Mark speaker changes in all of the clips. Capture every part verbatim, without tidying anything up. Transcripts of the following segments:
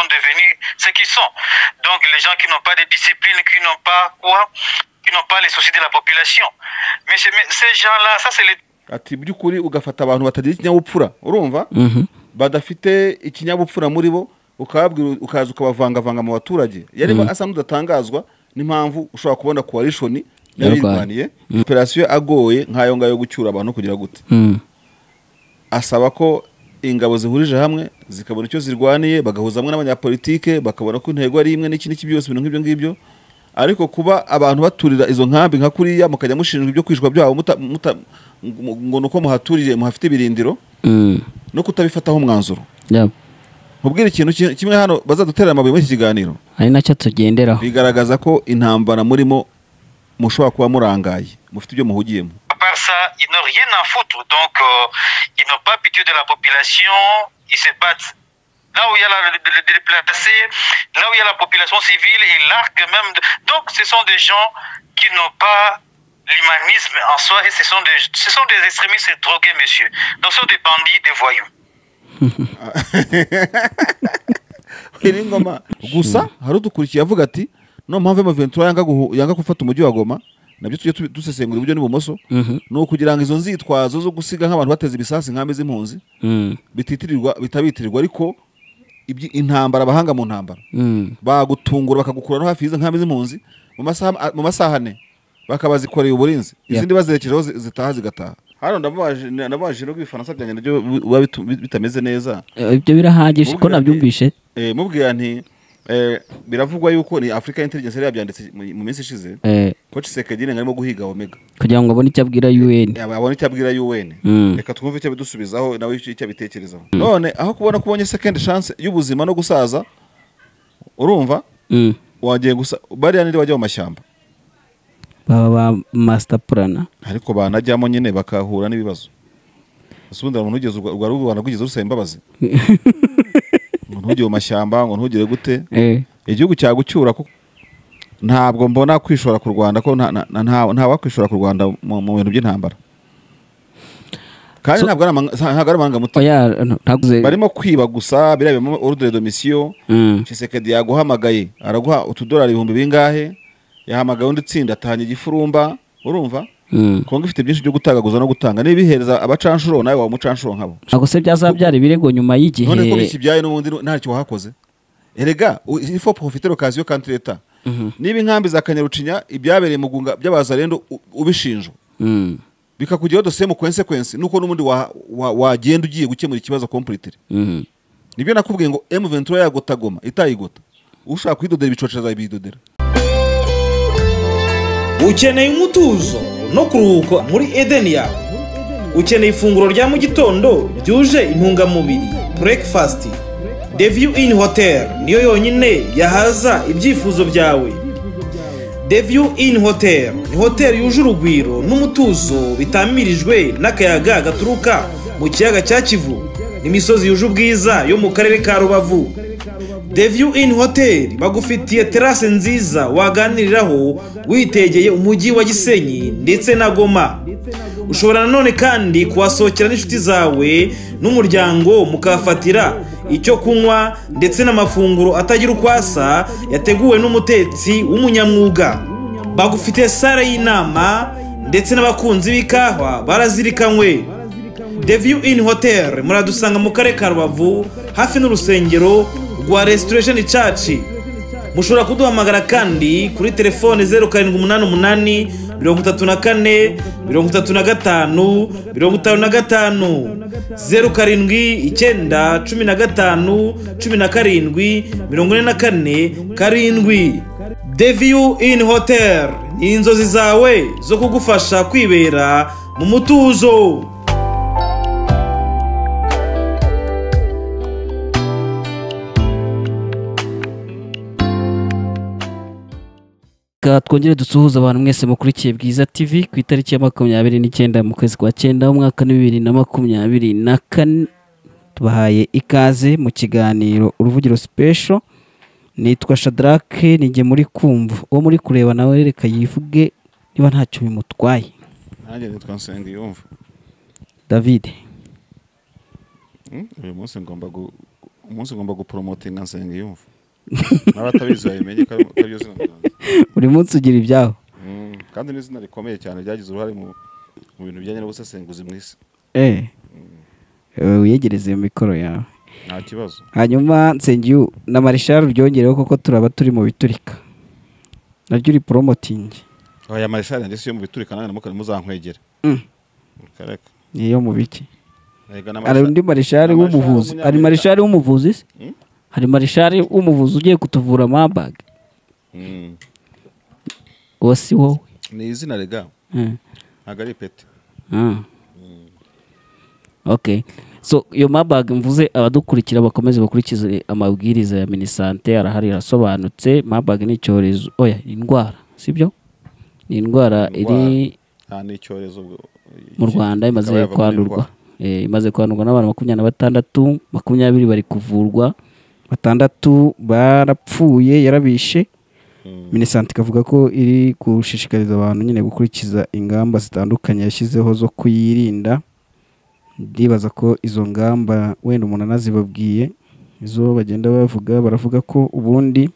Speaker 1: sont devenus ce qu'ils sont. Donc les gens qui n'ont pas de discipline, qui n'ont pas quoi, qui n'ont pas les soucis de la population. Mais, mais ces gens-là, ça c'est les...
Speaker 2: ati byukuri ugafata abantu batagira ikinyabupfura urumva badafite ikinyabupfura muri bo ukababwira ukaza ukabavanga vanga mu baturage yarimo asa n'udatangazwa n'impamvu ushobora kubona coalition y'abirwaniye operation agoye nkayo ngayo gucyura abantu kugira gute asaba ko ingabo zihurije hamwe zikabona icyo zirwaniye bagahuza hamwe n'abanyapolitike bakabona ko intego ari imwe n'iki n'iki byose ibintu nk'ibyo ngibyo ariko kuba abantu baturira izo nkambi nka kuriya mukajya mushinjwa ibyo kwishwa byabo ngo nuko muhaturiye muhafite birindiro no kutabifataho umwanzuro mubwira ikintu kimwe hano bazaduterera amabuye muri iki kiganiro
Speaker 3: ari nacyo tugenderaho
Speaker 2: bigaragaza ko intambara murimo mushobora kuba murangaye mufite ibyo muhugiyemo.
Speaker 1: Par ça, ils n'ont rien à foutre, donc euh, ils n'ont pas pitié de la population, ils se battent. Là où il y a la, le, le déplacé, là où il y a la population civile, ils larguent même. De... Donc ce sont des gens qui n'ont pas l'humanisme en soi et ce sont des, ce sont des extrémistes drogués, monsieur. Donc ce sont des bandits, des voyous.
Speaker 2: Iri ngoma gusa hari udukurikiye avuga ati no mpamvu mu Ventura yanga yanga gufata umujyi wa Goma nabyo tujye dusesengura uburyo n'ibumoso no kugira ngo izo nzitwazo zo gusiga nk'abantu bateze ibisasi nkambe z'impunzi bititirirwa bitabitirirwa ariko intambara abahanga mu ntambara bagutungura bakagukura no hafi izo nkambe z'impunzi mu masaha mu masahane bakabazikoreye uburinzi izindi bazerekejeho zitaha zigataha. Hano ndabaje ndabaje no bifaransa byanye nabyo bitameze neza
Speaker 3: ibyo birahagije ko nabyumvishe
Speaker 2: eh mubwiye nti eh biravugwa yuko ni Africa Intelligence yabyanditse mu minsi ishize eh ko Tshisekedi ngarimo guhiga Omega
Speaker 3: kugira ngo abone icyo abwira U N
Speaker 2: abone icyo abwira U N reka twumve icyo bidusubizaho nawe icyo bitekerezaho none aho kubona kubonye second chance y'ubuzima no gusaza urumva wagiye gusa bari yaniri wajya mu mashyamba
Speaker 3: baba master plan
Speaker 2: ariko banajyamo nyine bakahura n'ibibazo usubunda umuntu ugeze urwa rubana kugeza urusaba imbabazi umuntu ugiye mu mashyamba ngo ntugire gute igihugu cyagucyura ko ntabwo mbona kwishora ku Rwanda ko nta nta wakwishora ku Rwanda mu bintu by'intambara kandi ntabwo ari amanga muto barimo kwiba gusa birabemo ordre de mission Tshisekedi yaguhamagaye araguha utudolari ibihumbi bingahe yahamagaye undi tsinda atanye igifurumba urumva Kongo ifite byinshi byo gutagaguza no gutanga nibihereza abacanshuro nawe wa mucanshuro nkabo
Speaker 3: nako se byazabyara ibirego nyuma y'igihe
Speaker 2: none ko bikibyaye n'ubundi nta cyo wahakoze erega il faut profiter l'occasion quand l'état niba inkambi za Kanyarucinya ibyabereye mu gunga by'abazarendo ubishinjwa bikakujyaho dosiye mu consequence nuko n'ubundi wagenda ugiye gukemura ikibazo completely nibyo nakubwiye ngo M vingt-trois yagotagoma itayigota ushaka kwidodera ibicoca za ibidodera.
Speaker 4: Ukeneye umutuzo no kuruhuka muri Eden yawe. Ukeneye ifunguro rya mu gitondo ryuje intungamubiri breakfast. The View Inn Hotel niyo yonyine yahaza ibyifuzo byawe. The View Inn Hotel ni hotel yuje urugwiro n'umutuzo bitamirijwe n'akayaga gaturuka mu kiyaga cya Kivu n'imisozi yuje ubwiza yo mu karere ka Rubavu. The View Inn Hotel bagufitiye terrasse nziza waganiriraho witegeye umujyi wa Gisenyi ndetse na Goma. Ushobora nanone kandi kuhasohokera n'inshuti zawe n'umuryango mukafatira icyo kunywa ndetse n'amafunguro atagira ukwasa yateguwe n'umutetsi w'umunyamwuga. Bagufitiye sale y'inama ndetse n'abakunzi b'ikahwa barazirikanywe. The View Inn Hotel muradusanga mu karere ka Rubavu hafi n'urusengero rwa Restoration Church. Mushobora kuduhamagara kandi kuri telefone zero karindwi umunani umunani mirongo itatu na kane mirongo itatu na gatanu mirongo itanu na gatanu zero karindwi icyenda cumi na gatanu cumi na karindwi mirongo ine na kane karindwi. The View Inn Hotel ni inzozi zawe zo kugufasha kwibera mu mutuzo.
Speaker 3: Twongere dusuhuza abantu mwese mukurikiye Bwiza T V ku itariki ya makumyabiri n'icyenda mu kwezi kwa cyenda umwaka wa bibiri na makumyabiri na kane. Tubahaye ikaze mu kiganiro uruvugiro special. Nitwa Shadrack ninge muri kumva uwo muri kureba nawe reka yivuge niba ntacyo bimutwaye.
Speaker 2: Nanjye nitwa Nsengiyumva
Speaker 3: David.
Speaker 2: uyu munsi ngomba umunsi ngomba gupromotinga Nsengiyumva n'abatabizi bayimenye ko ari byo zina ryanjye.
Speaker 3: buri munsi ugira ibyaho
Speaker 2: Mm, kandi ni izina rikomeye cyane ryagize uruhare mu mu bintu bijyanye n'ubusesenguzi mu isi.
Speaker 3: eh Eh, wiyegereze iyo mikoro yawe.
Speaker 2: Nta kibazo.
Speaker 3: Hanyuma Nsengiyu na Marshal ryongereho koko turaba turi mu biturika naryo uri promoting.
Speaker 2: Oya Marshal yanjye si yo mu biturika nange namukari muzankwegera.
Speaker 3: Mm.
Speaker 2: Kareka.
Speaker 3: Niyo mu biki?
Speaker 2: Ega na
Speaker 3: Ari undi Marshal w'umuvuzi. Ari Marshal w'umuvuzi se?
Speaker 2: Hmm?
Speaker 3: Hari Marshal w'umuvuzi ugiye kutuvura Marburg.
Speaker 2: Mm.
Speaker 3: Wasi wowe.
Speaker 2: Ni izina rega.
Speaker 3: Mm.
Speaker 2: Ntago ari pete.
Speaker 3: Ah. Okay. So iyo Marburg mvuze abadukurikira bakomeze bakurikize amabwiriza ya Minisante arahari arasobanutse. Marburg ni icyorezo oya indwara sibyo? Ni indwara iri
Speaker 2: ah ni icyorezo
Speaker 3: mu Rwanda imaze kwandurwa. Eh imaze kwandurwa n'abantu makumyabiri na batandatu, makumyabiri bari kuvurwa, batandatu barapfuye yarabishe. Hmm. Minisante kavuga ko iri gushishikariza abantu nyine gukurikiza ingamba zitandukanye yashyizeho zo kuyirinda. Ndibaza ko izo ngamba wenda umuntu anazibabwiye izo bagenda bavuga baravuga ko ubundi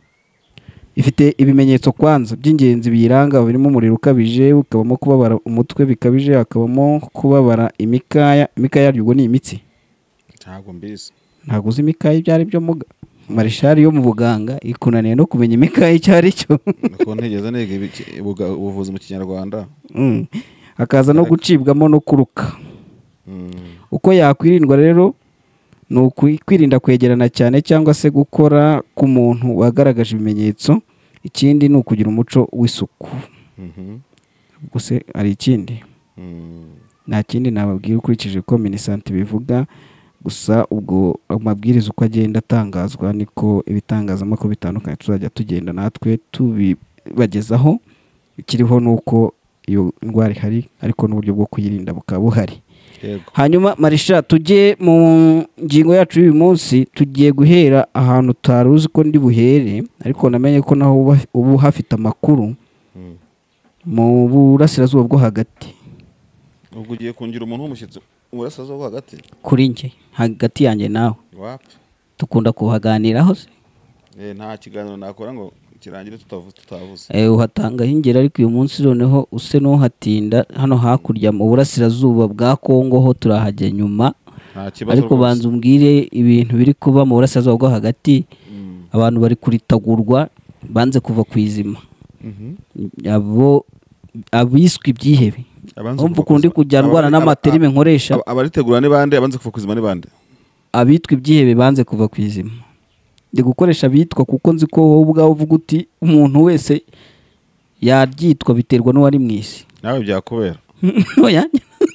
Speaker 3: ifite ibimenyetso kwanza by'ingenzi biyiranga birimo umuriro ukabije, ukabamo kubabara umutwe bikabije, akabamo kubabara imikaya. Imikaya y'ubwo ni imitsi.
Speaker 2: Ntago mbizi.
Speaker 3: Ntago uzi imikaya ibyo ari byo muga. Marshal yo mu buganga ikunaniye no kumenya imikaya icyo ari cyo.
Speaker 2: Ko ntegeza nege ubuvuzi mu Kinyarwanda.
Speaker 3: Mm. Akaza no gucibwamo no kuruka.
Speaker 2: Mm.
Speaker 3: Uko yakwirindwa rero ni ukwirinda kwegerana cyane cyangwa se gukora ku muntu wagaragaje ibimenyetso. Ikindi ni ukugira umuco w'isuku.
Speaker 2: Mhm.
Speaker 3: Ubwo se ari ikindi?
Speaker 2: Mm.
Speaker 3: Nta kindi nababwira ukurikije ko Minisante bivuga. Gusa ubwo amabwiriza uko agenda atangazwa niko ibitangazamakuru bitandukanye tuzajya tugenda natwe tubibagezaho. Ikiriho nuko iyo ndwara ihari ariko n'uburyo bwo kuyirinda bukaba buhari.
Speaker 2: Yego.
Speaker 3: Hanyuma Marshal tujye mu ngingo yacu y'uyu munsi, tugiye guhera ahantu utaruzi ko ndi buhere ariko namenye ko naho ubu hafite amakuru.
Speaker 2: Mm.
Speaker 3: Mu burasirazuba bwo hagati.
Speaker 2: Ubwo ugiye kungira umuntu w'umushyitsi mu burasirazuba bwo hagati?
Speaker 3: Kuri nje hagati yanjye nawe.
Speaker 2: Wapi?
Speaker 3: Tukunda kuhaganiraho se?
Speaker 2: Eh nta kiganiro nakora ngo kirangire tutavuze tutavuze.
Speaker 3: Eh uhatanga hingera ariko uyu munsi noneho use no hatinda hano hakurya mu burasirazuba bwa Kongo ho turahajya nyuma.
Speaker 2: Nta kibazo.
Speaker 3: Ariko banza umbwire ibintu biri kuba mu burasirazuba bwo hagati.
Speaker 2: Mm.
Speaker 3: Abantu bari kuritagurwa banze kuva kwizima.
Speaker 2: Mhm.
Speaker 3: Abo abiswe ibyihebe. Umva kundi kujyanwana n'amaterime nkoresha.
Speaker 2: Abaritegura ni bande abanze kuva kwizima ni bande?
Speaker 3: Abitwa ibyihebe banze kuva kwizima. Ndi gukoresha bitwa kuko nzi ko wowe ubwawe uvuga uti umuntu wese yaryitwa biterwa n'uwari mwisi.
Speaker 2: Nawe byakubera.
Speaker 3: Oya.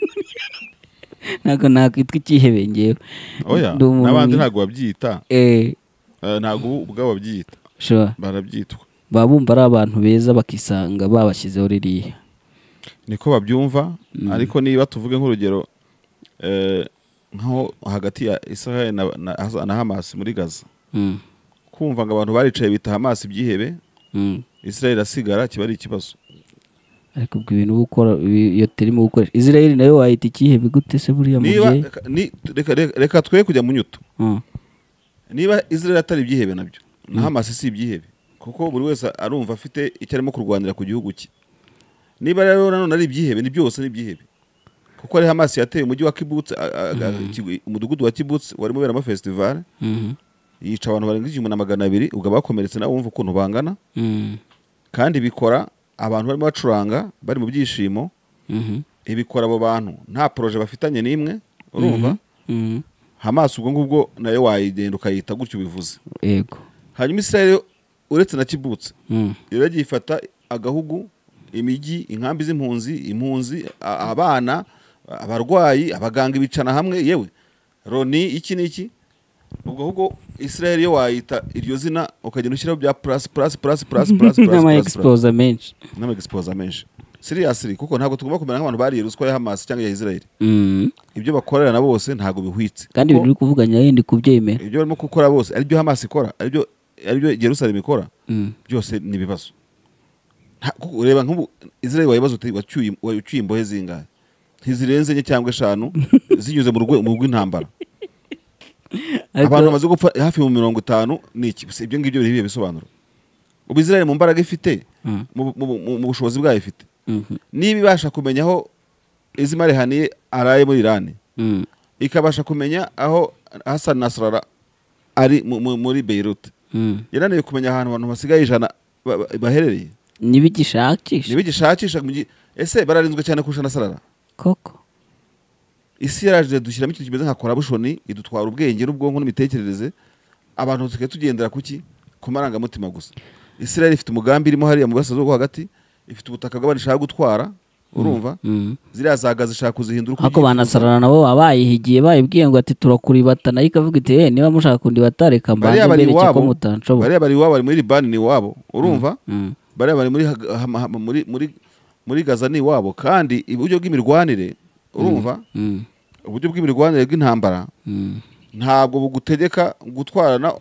Speaker 3: Nako nakwitwa ikihebe ngewe.
Speaker 2: Oya. Nabandi ntago babyita.
Speaker 3: Eh.
Speaker 2: Ntago ubwabo babyita.
Speaker 3: Sure.
Speaker 2: Barabyitwa.
Speaker 3: Babumva ari abantu beza bakisanga babashyizeho ririya.
Speaker 2: Niko babyumva. Mm. Ariko niba tuvuge nk'urugero eh nko hagati ya Israel na, na, na Hamas muri Gaza.
Speaker 3: Mm.
Speaker 2: Kumva ngo abantu baricaye bita Hamas ibyihebe.
Speaker 3: Mm.
Speaker 2: Israel asigara kiba ari ikibazo.
Speaker 3: Ariko ubwo ibintu gukora iyo terimo gukoresha Israel nayo wayita ikihebe gute se buriya mubye?
Speaker 2: Ni reka reka twe kujya mu nyuto.
Speaker 3: Mm.
Speaker 2: Niba Israel atari ibyihebe nabyo na Hamas si ibyihebe kuko buri wese arumva afite icyo arimo kurwanira ku gihugu cye. Niba rero nano ari ibyihebe ni byose ni ibyihebe kuko ari Hamas yateye umujyi wa Kibbutz umudugudu wa Kibbutz warimo beramo festival.
Speaker 3: Mhm.
Speaker 2: Yica abantu barenga igihumbi na magana abiri ubwo bakomeretse nawe wumva ukuntu bangana.
Speaker 3: Mhm.
Speaker 2: Kandi bikora abantu barimo bacuranga bari mu byishimo.
Speaker 3: Mhm.
Speaker 2: Ibikora abo bantu nta projet bafitanye n'imwe urumva.
Speaker 3: Mhm.
Speaker 2: Hamas ubwo ngubwo nayo wayigenda ukayita gutyo bivuze.
Speaker 3: Yego.
Speaker 2: Hanyuma Israel uretse na Kibbutz
Speaker 3: Mhm.
Speaker 2: iragiye ifata agahugu imijyi inkambi z'impunzi impunzi abana abarwayi abaganga ibicana hamwe yewe Roni iki niki ubwo hugo Israel yo wayita iryo zina ukagenda ushyiraho bya plus plus plus plus plus plus
Speaker 3: nama expose menshi
Speaker 2: nama expose menshi seriously kuko ntago tugomba kumera nk'abantu bari ruswa ya Hamas cyangwa ya Israel.
Speaker 3: Mhm.
Speaker 2: Ibyo bakorera na bose ntago bihwitse
Speaker 3: kandi biri kuvuganya yindi kubyemera.
Speaker 2: Ibyo barimo gukora bose ari byo Hamas ikora ari byo ari byo Jerusalem ikora.
Speaker 3: Mhm.
Speaker 2: Byose ni bibazo. Ureba nk'ubu Israel wayibazo wacyuye wacyuye imbohe zingahe ntizirenze nye cyangwa eshanu zinyuze mu rugo mu rw'intambara. abantu bamaze gupfa hafi mu mirongo itanu n'iki ibyo ngibyo biri bisobanuro ubu Israel mu mbaraga ifite mu bushobozi bwayo ifite niba ibasha kumenya aho Ismail Haniyeh araye muri Iran ikabasha kumenya aho Hassan Nasrallah ari muri Beirut yananiwe kumenya ahantu abantu basigaye ijana baherereye
Speaker 3: nibigishakisha
Speaker 2: nibigishakisha ese bararinzwe cyane kurusha Nasrallah
Speaker 3: koko
Speaker 2: isi yaraje dushyiramo ikintu kimeze nka korabushoni idutwara ubwenge n'ubwonko n'imitekerereze abantu tugiye tugendera kuki ku marangamutima gusa Israel ifite umugambi irimo hariya mu burasirazuba bwo hagati ifite ubutaka bw'abandi ishaka gutwara urumva ziriya zaga zishaka kuzihindura uko
Speaker 3: ako banasarana nabo babayihigiye bayibwiye ngo ati turakuribata nayo ikavuga iti eh niba mushaka kundi batareka mbanje mbere cyo mutancobo
Speaker 2: bariya bari iwabo bari muri Liban ni iwabo urumva bariya bari muri muri muri muri Gaza ni iwabo kandi uburyo bw'imirwanire urumva uburyo bw'imirwanire bw'intambara ntabwo bugutegeka gutwarana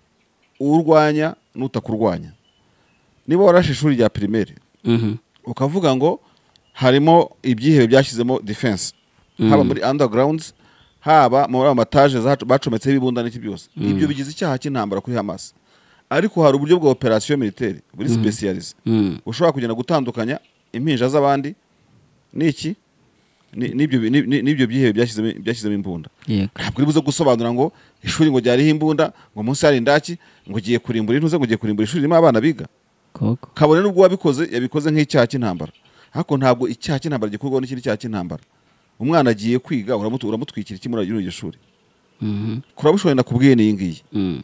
Speaker 2: urwanya n'utakurwanya niba warashe ishuri rya primaire ukavuga ngo harimo ibyihebe byashyizemo defense haba muri undergrounds haba muri amataje bacometseho ibibunda n'iki byose ibyo bigize icyaha cy'intambara kuri Hamas ariko hari uburyo bwa operation militaire buri specialize ushobora kugenda gutandukanya impinja z'abandi n'iki nibyo nibyo byihebe byashyizemo byashyizemo imbunda ntabwo uri buze gusobanura ngo ishuri ngo ryariho imbunda ngo munsi hari indaki ngo giye kurimbura intuze ngo giye kurimbura ishuri ririmo abana biga kabone n'ubwo wabikoze yabikoze nk'icyaha cy'intambara ariko ntabwo icyaha cy'intambara gikorwa n'ikindi cyaha cy'intambara umwana agiye kwiga uramutwikira iki muri iryo shuri kurabushoboye nakubwiye n'iyi ngiyi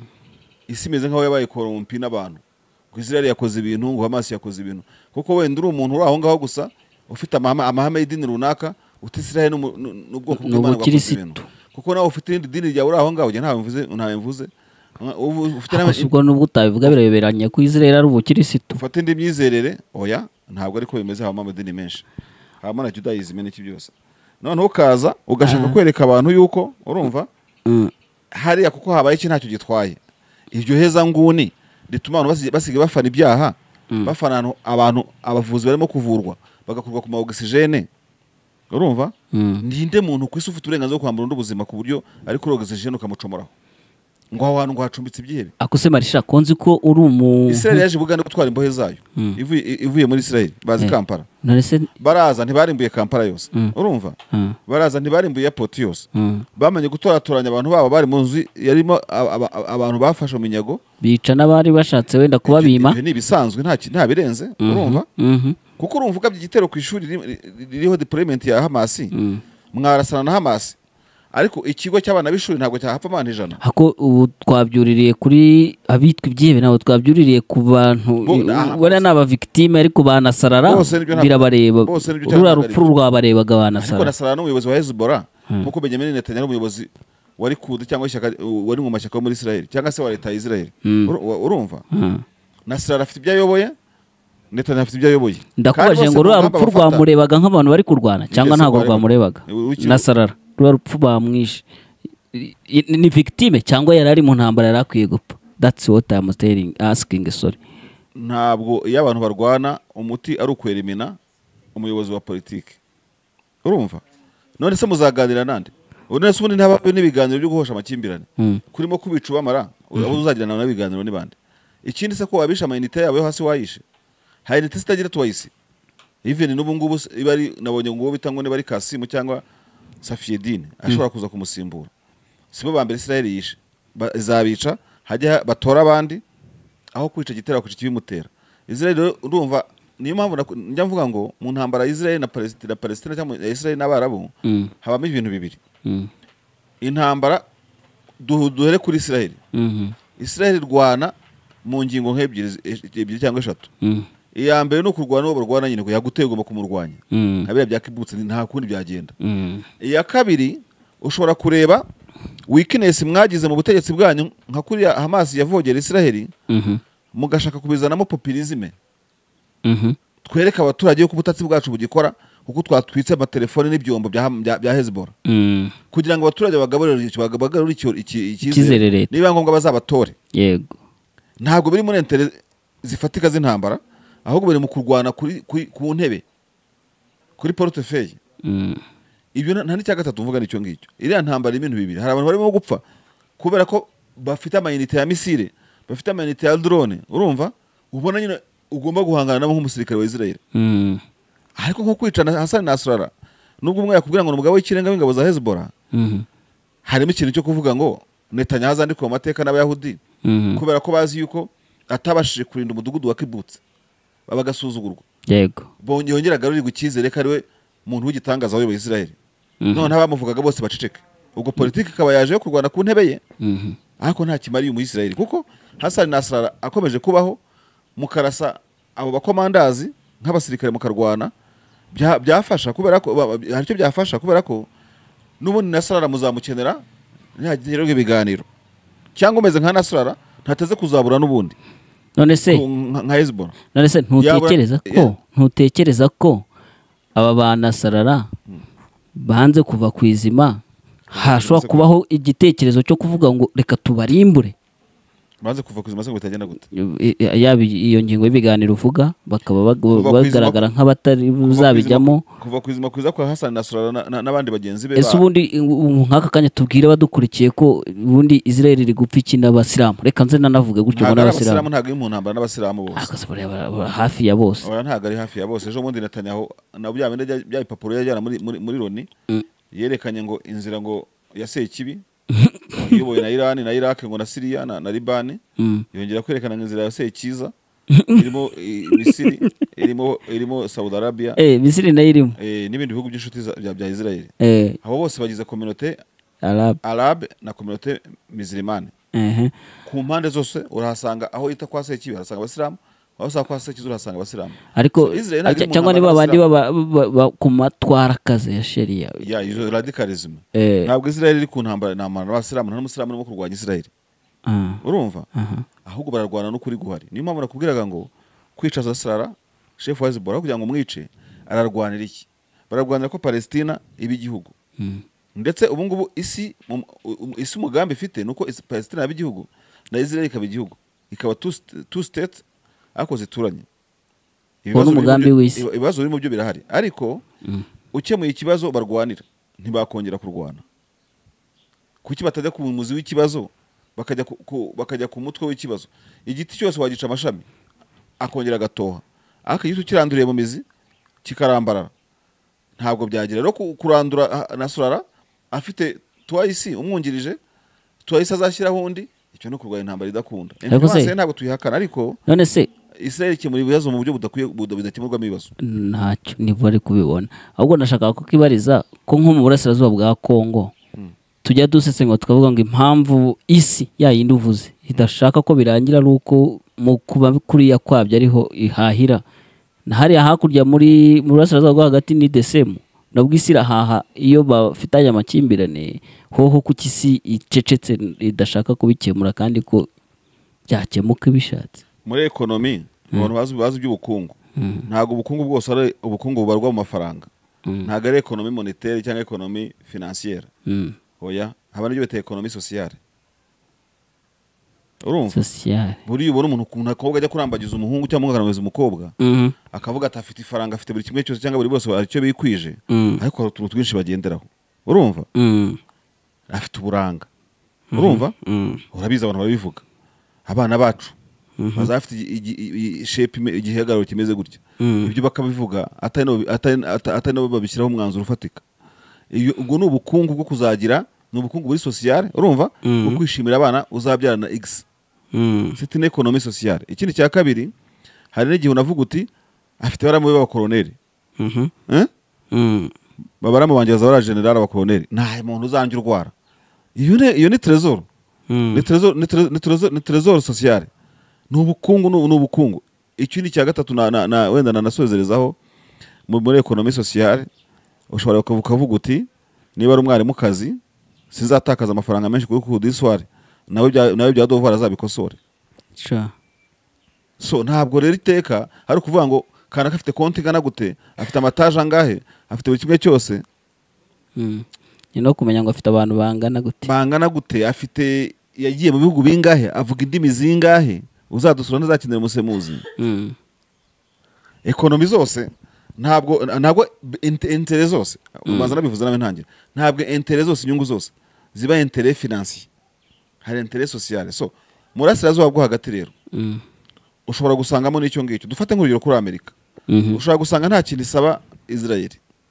Speaker 2: isi imeze nk'aho yabaye korompi n'abantu ngo Israel yakoze ibintu ngo Hamas yakoze ibintu kuko wenda uri umuntu uri aho ngaho gusa ufite amahame y'idini runaka uti Israel n'ubwoko bw'Imana bwakoze ibintu kuko nawe ufite irindi dini ryawe uri aho ngaho ntawe mvuze ntawe mvuze
Speaker 3: ufite n'ubwo nubwo utabivuga bireberanye ko Israel ari ubukirisitu
Speaker 2: ufite indi myizerere oya ntabwo ariko bimeze habamo amadini menshi habamo na Judaism n'iki byose noneho ukaza ugashaka kwereka abantu yuko urumva hariya kuko habaye iki ntacyo gitwaye iryo heza nguni rituma abantu basigaye bafana ibyaha bafana abantu abavuzi barimo kuvurwa bagakurwa ku ma oxygene urumva ninde muntu kwisi ufite uburenganzira bwo kwambura undi ubuzima ku buryo ari kuri oxygene ukamucomoraho ngo aho hantu ngo hacumbitse ibyihebe
Speaker 3: akose Marisha konzi ko uri umu
Speaker 2: Israel yaje Buganda gutwara imbohe zayo ivuye ivuye muri Israel bazi Kampala baraza ntibarimbuye Kampala yose urumva baraza ntibarimbuye airport yose bamenye gutoratoranya abantu babo bari mu nzu yarimo abantu bafashe mu minyago
Speaker 3: bica n'abari bashatse wenda kubabima
Speaker 2: ni bisanzwe nta nta birenze urumva kuko urumva ugabye igitero ku ishuri ririho deployment ya Hamas mwarasana na Hamas ariko ikigo cy'abana b'ishuri ntabwo cyahapfa amana ijana
Speaker 3: hako ubu twabyuririye kuri abitwa ibyihebe nabo twabyuririye ku bantu wera n'aba victime ariko banasarara birabareba urura rupfu rwabarebaga banasarara
Speaker 2: ariko nasarara n'umuyobozi wa Hezbollah nkuko Benjamin Netanyahu umuyobozi wari kude cyangwa ishyaka wari mu mashyaka muri Israel cyangwa se wa leta ya Israel urumva nasarara afite ibyayoboye Netanyahu afite ibyayoboye
Speaker 3: ndakubaje ngo urura rupfu rwamurebaga nk'abantu bari kurwana cyangwa ntabwo rwamurebaga nasarara rupfu bamwishe ni victime cyangwa yari ari mu ntambara yari akwiye gupfa that's what I'm telling asking sorry
Speaker 2: ntabwo iyo abantu barwana umuti ari ukwerimina umuyobozi wa politiki urumva none se muzaganira nande none se ubundi ntababe n'ibiganiro byo guhosha amakimbirane kurimo kubica ubamara uzagirana n'ibiganiro n'ibande ikindi se ko wabisha amayinite yawe yo hasi wayishe hari inite zitagira twayisi even n'ubu ngubu ibari nabonye ngo bitango ne bari Kasimu cyangwa Safiyedine ashobora kuza kumusimbura sibo bambere Israel yishe izabica hajya batora abandi aho kwica gitera kuca kibimutera Israel urumva niyo mpamvu njya mvuga ngo mu ntambara ya Israel na Palestina Palestina cyangwa Israel n'Abarabu habamo ibintu bibiri intambara duhere kuri Israel Israel rwana mu ngingo nk'ebyiri ebyiri cyangwa eshatu iya mbere no kurwana n'uwo barwana nyine ko yagutego mu kumurwanya kabira bya kibutse nta kundi byagenda iya kabiri ushobora kureba weakness mwagize mu butegetsi bwanyu nka kuri Hamas yavogera Israel mugashaka kubizanamo populism twereka abaturage ko ubutatsi bwacu bugikora kuko twatwitse amatelefone n'ibyombo bya Hezbollah kugira ngo abaturage bagaburire bagaburire
Speaker 3: ikizere
Speaker 2: niba ngombwa bazabatore
Speaker 3: yego
Speaker 2: ntabwo biri muri intere zifatika z'intambara ahubwo bari mu kurwana kuri ku ntebe kuri portefeuille ibyo nta n'icya gatatu mvuga nicyo ngicyo iriya ntambara ibintu bibiri hari abantu barimo gupfa kubera ko bafite amayinite ya misile bafite amayinite ya drone urumva ubona nyine ugomba guhangana nabo nk'umusirikare wa Israel
Speaker 3: mm.
Speaker 2: ariko nko kwicana Hassan Nasrallah nubwo umwe yakubwira ngo umugabo w'ikirenga w'ingabo za Hezbollah
Speaker 3: mm.
Speaker 2: harimo ikintu cyo kuvuga ngo Netanyahu azandikwa mu mateka n'abayahudi
Speaker 3: mm.
Speaker 2: kubera ko bazi yuko atabashije kurinda umudugudu wa Kibbutz babagasuzugurwa
Speaker 3: yego
Speaker 2: bongera garuri gukizere ko ari we muntu w'igitangaza wa Israel
Speaker 3: mm -hmm.
Speaker 2: none abamuvugaga bose baceceke ubwo politiki ikaba yaje yo kurwana ku ntebe ye
Speaker 3: mm -hmm.
Speaker 2: ariko nta kimariye mu Israel kuko Hassan Nasrallah akomeje kubaho mukarasa abo bakomandazi nk'abasirikare mukarwana byafasha kubera ko hari cyo byafasha kubera ko nubundi Nasrallah muzamukenera ntihagire ibiganiro cyangwa umeze nka Nasrallah ntateze kuzabura nubundi
Speaker 3: none se
Speaker 2: nka Hezbollah
Speaker 3: none se ntutekereza ko ntutekereza ko aba bana Nasrallah banze kuva kwizima hashobora kubaho igitekerezo cyo kuvuga ngo reka tubarimbure
Speaker 2: banze kuva kwizima se bitagenda gute
Speaker 3: yabi iyo ngingo y'ibiganiro uvuga bakaba bagaragara nk'abatari uzabijyamo
Speaker 2: kuva kwizima kwiza kwa Hassan Nasrallah n'abandi bagenzi be
Speaker 3: ese ubundi nk'aka kanya tubwire badukurikiye ko ubundi Israel iri gupfa iki n'abasilamu reka nze nanavuge gutyo ngo
Speaker 2: n'abasilamu ntago ari mu ntambara n'abasilamu bose
Speaker 3: hafi ya bose
Speaker 2: oya ntago ari hafi ya bose ejo bundi Netanyahu na bya bindi bya ipapuro yajyana muri muri Loni yerekanye ngo inzira ngo yaseye kibi iyoboye na Iran na Iraq ngo na Syria na, na Liban
Speaker 3: mm.
Speaker 2: yongera kwerekana inzira yaseye kiza irimo Misiri irimo irimo Saudi Arabia
Speaker 3: eh Misiri na irimo
Speaker 2: eh n'ibindi bihugu by'inshuti bya bya Israel
Speaker 3: eh
Speaker 2: abo bose bagize communauté
Speaker 3: Arab
Speaker 2: Arab na communauté musulmane
Speaker 3: eh uh -huh.
Speaker 2: ku mpande zose urahasanga aho ita kwaseye kibi urahasanga abasilamu aho sa kwaseye kiza urahasanga abasilamu
Speaker 3: ariko so, cyangwa niba abandi ku matwara kaze ya Sharia
Speaker 2: ya izo radicalism
Speaker 3: eh.
Speaker 2: ntabwo Israel iri ku ntambara n'amana n'abasilamu nta n'umusilamu no kurwanya Israel
Speaker 3: uh.
Speaker 2: urumva
Speaker 3: uh -huh.
Speaker 2: ahubwo bararwana no kuri guhari niyo mpamvu nakubwiraga ngo kwica Nasrallah chef wa Hezbollah kugira ngo mwice ararwanira iki bararwanira ko Palestina ibi gihugu
Speaker 3: mm.
Speaker 2: ndetse ubu ngubu isi isi umugambi ifite nuko Palestina ibi gihugu na Israel ikaba igihugu ikaba two, two states ako zituranye
Speaker 3: ibibazo umugambi w'isi
Speaker 2: ibibazo biri mu byo birahari ariko mm. ukemuye ikibazo barwanira ntibakongera kurwana kuki batajya ku muzi w'ikibazo bakajya ku bakajya ku mutwe w'ikibazo igiti cyose wagica amashami akongera gatoha aka igiti kiranduriye mu mizi kikarambarara ntabwo byagira rero kurandura Nasrallah afite twice umwungirije twice azashyiraho undi icyo no kurwanya intambara idakunda influence ntabwo tuyihakana ariko
Speaker 3: none se
Speaker 2: Israel kimuri ibibazo mu buryo budakwiye budakemurwamo ibibazo
Speaker 3: ntacyo nivo ari kubibona ahubwo nashaka ko kibariza ko nko mu burasirazuba bwa Kongo hmm. tujya dusesenga tukavuga ngo impamvu isi yayindi uvuze idashaka ko birangira ari uko mu kuba kuriya kwabyo ariho ihahira na hariya hakurya muri mu burasirazuba bwo hagati ni desemu nabwo isi irahaha iyo bafitanye amakimbirane hoho ku kisi icecetse idashaka kubikemura kandi ko byakemuka ibishatse
Speaker 2: muri economy abantu bazi bazi by'ubukungu ntago ubukungu bwose ari ubukungu bubarwa mu mafaranga ntago ari economy monétaire cyangwa economy financière oya haba n'ibyo bita economy sociale urumva
Speaker 3: sociale
Speaker 2: buri ubona umuntu ukuntu akobwa ajya kurambagiza umuhungu cyangwa akarambagiza umukobwa akavuga ati afite ifaranga afite buri kimwe cyose cyangwa buri bose aricyo bikwije ariko hari utuntu twinshi bagenderaho urumva afite uburanga urumva urabiza abantu babivuga abana bacu bazafite shape igihagararo kimeze gutya ibyo bakabivuga atari atari no babishyiraho umwanzuro ufatika ubwo ni ubukungu bwo kuzagira ni ubukungu buri sociale urumva bwo kwishimira abana uzabyarana X c'est une économie sociale ikindi cya kabiri hari n'igihe unavuga uti afite baramu b'abakoloneli eh babaramu bangiza bara general abakoloneli nta muntu uzanjye urwara iyo ne iyo ni trésor ni trésor ni trésor ni trésor sociale n'ubukungu n'ubukungu ikindi cya gatatu na na wenda nanasozerezaho muri economie sociale ushobora kuvuga uti niba ari umwarimu kazi sinzatakaza amafaranga menshi kuri kudisware nawe bya nawe bya dovara zabikosore
Speaker 3: sure
Speaker 2: so ntabwo rero iteka hari kuvuga ngo kana afite konti ngana gute afite amataje angahe afite buri kimwe cyose
Speaker 3: mm ni no kumenya ngo afite abantu bangana gute
Speaker 2: bangana gute afite yagiye mu bihugu bingahe avuga indimi zingahe uzadusura nzakinira umusemuzi
Speaker 3: mm
Speaker 2: economy zose ntabwo ntabwo intérêt zose ubanza nabivuze nawe ntangira ntabwo intérêt zose inyungu zose ziba intérêt financier hari intérêt social. So murasirazuba bwo hagati rero
Speaker 3: Mm.
Speaker 2: ushobora gusangamo n'icyo ngicyo. Dufate nk'urugero kuri Amerika,
Speaker 3: Mhm.
Speaker 2: ushobora gusanga nta kintu isaba Israel,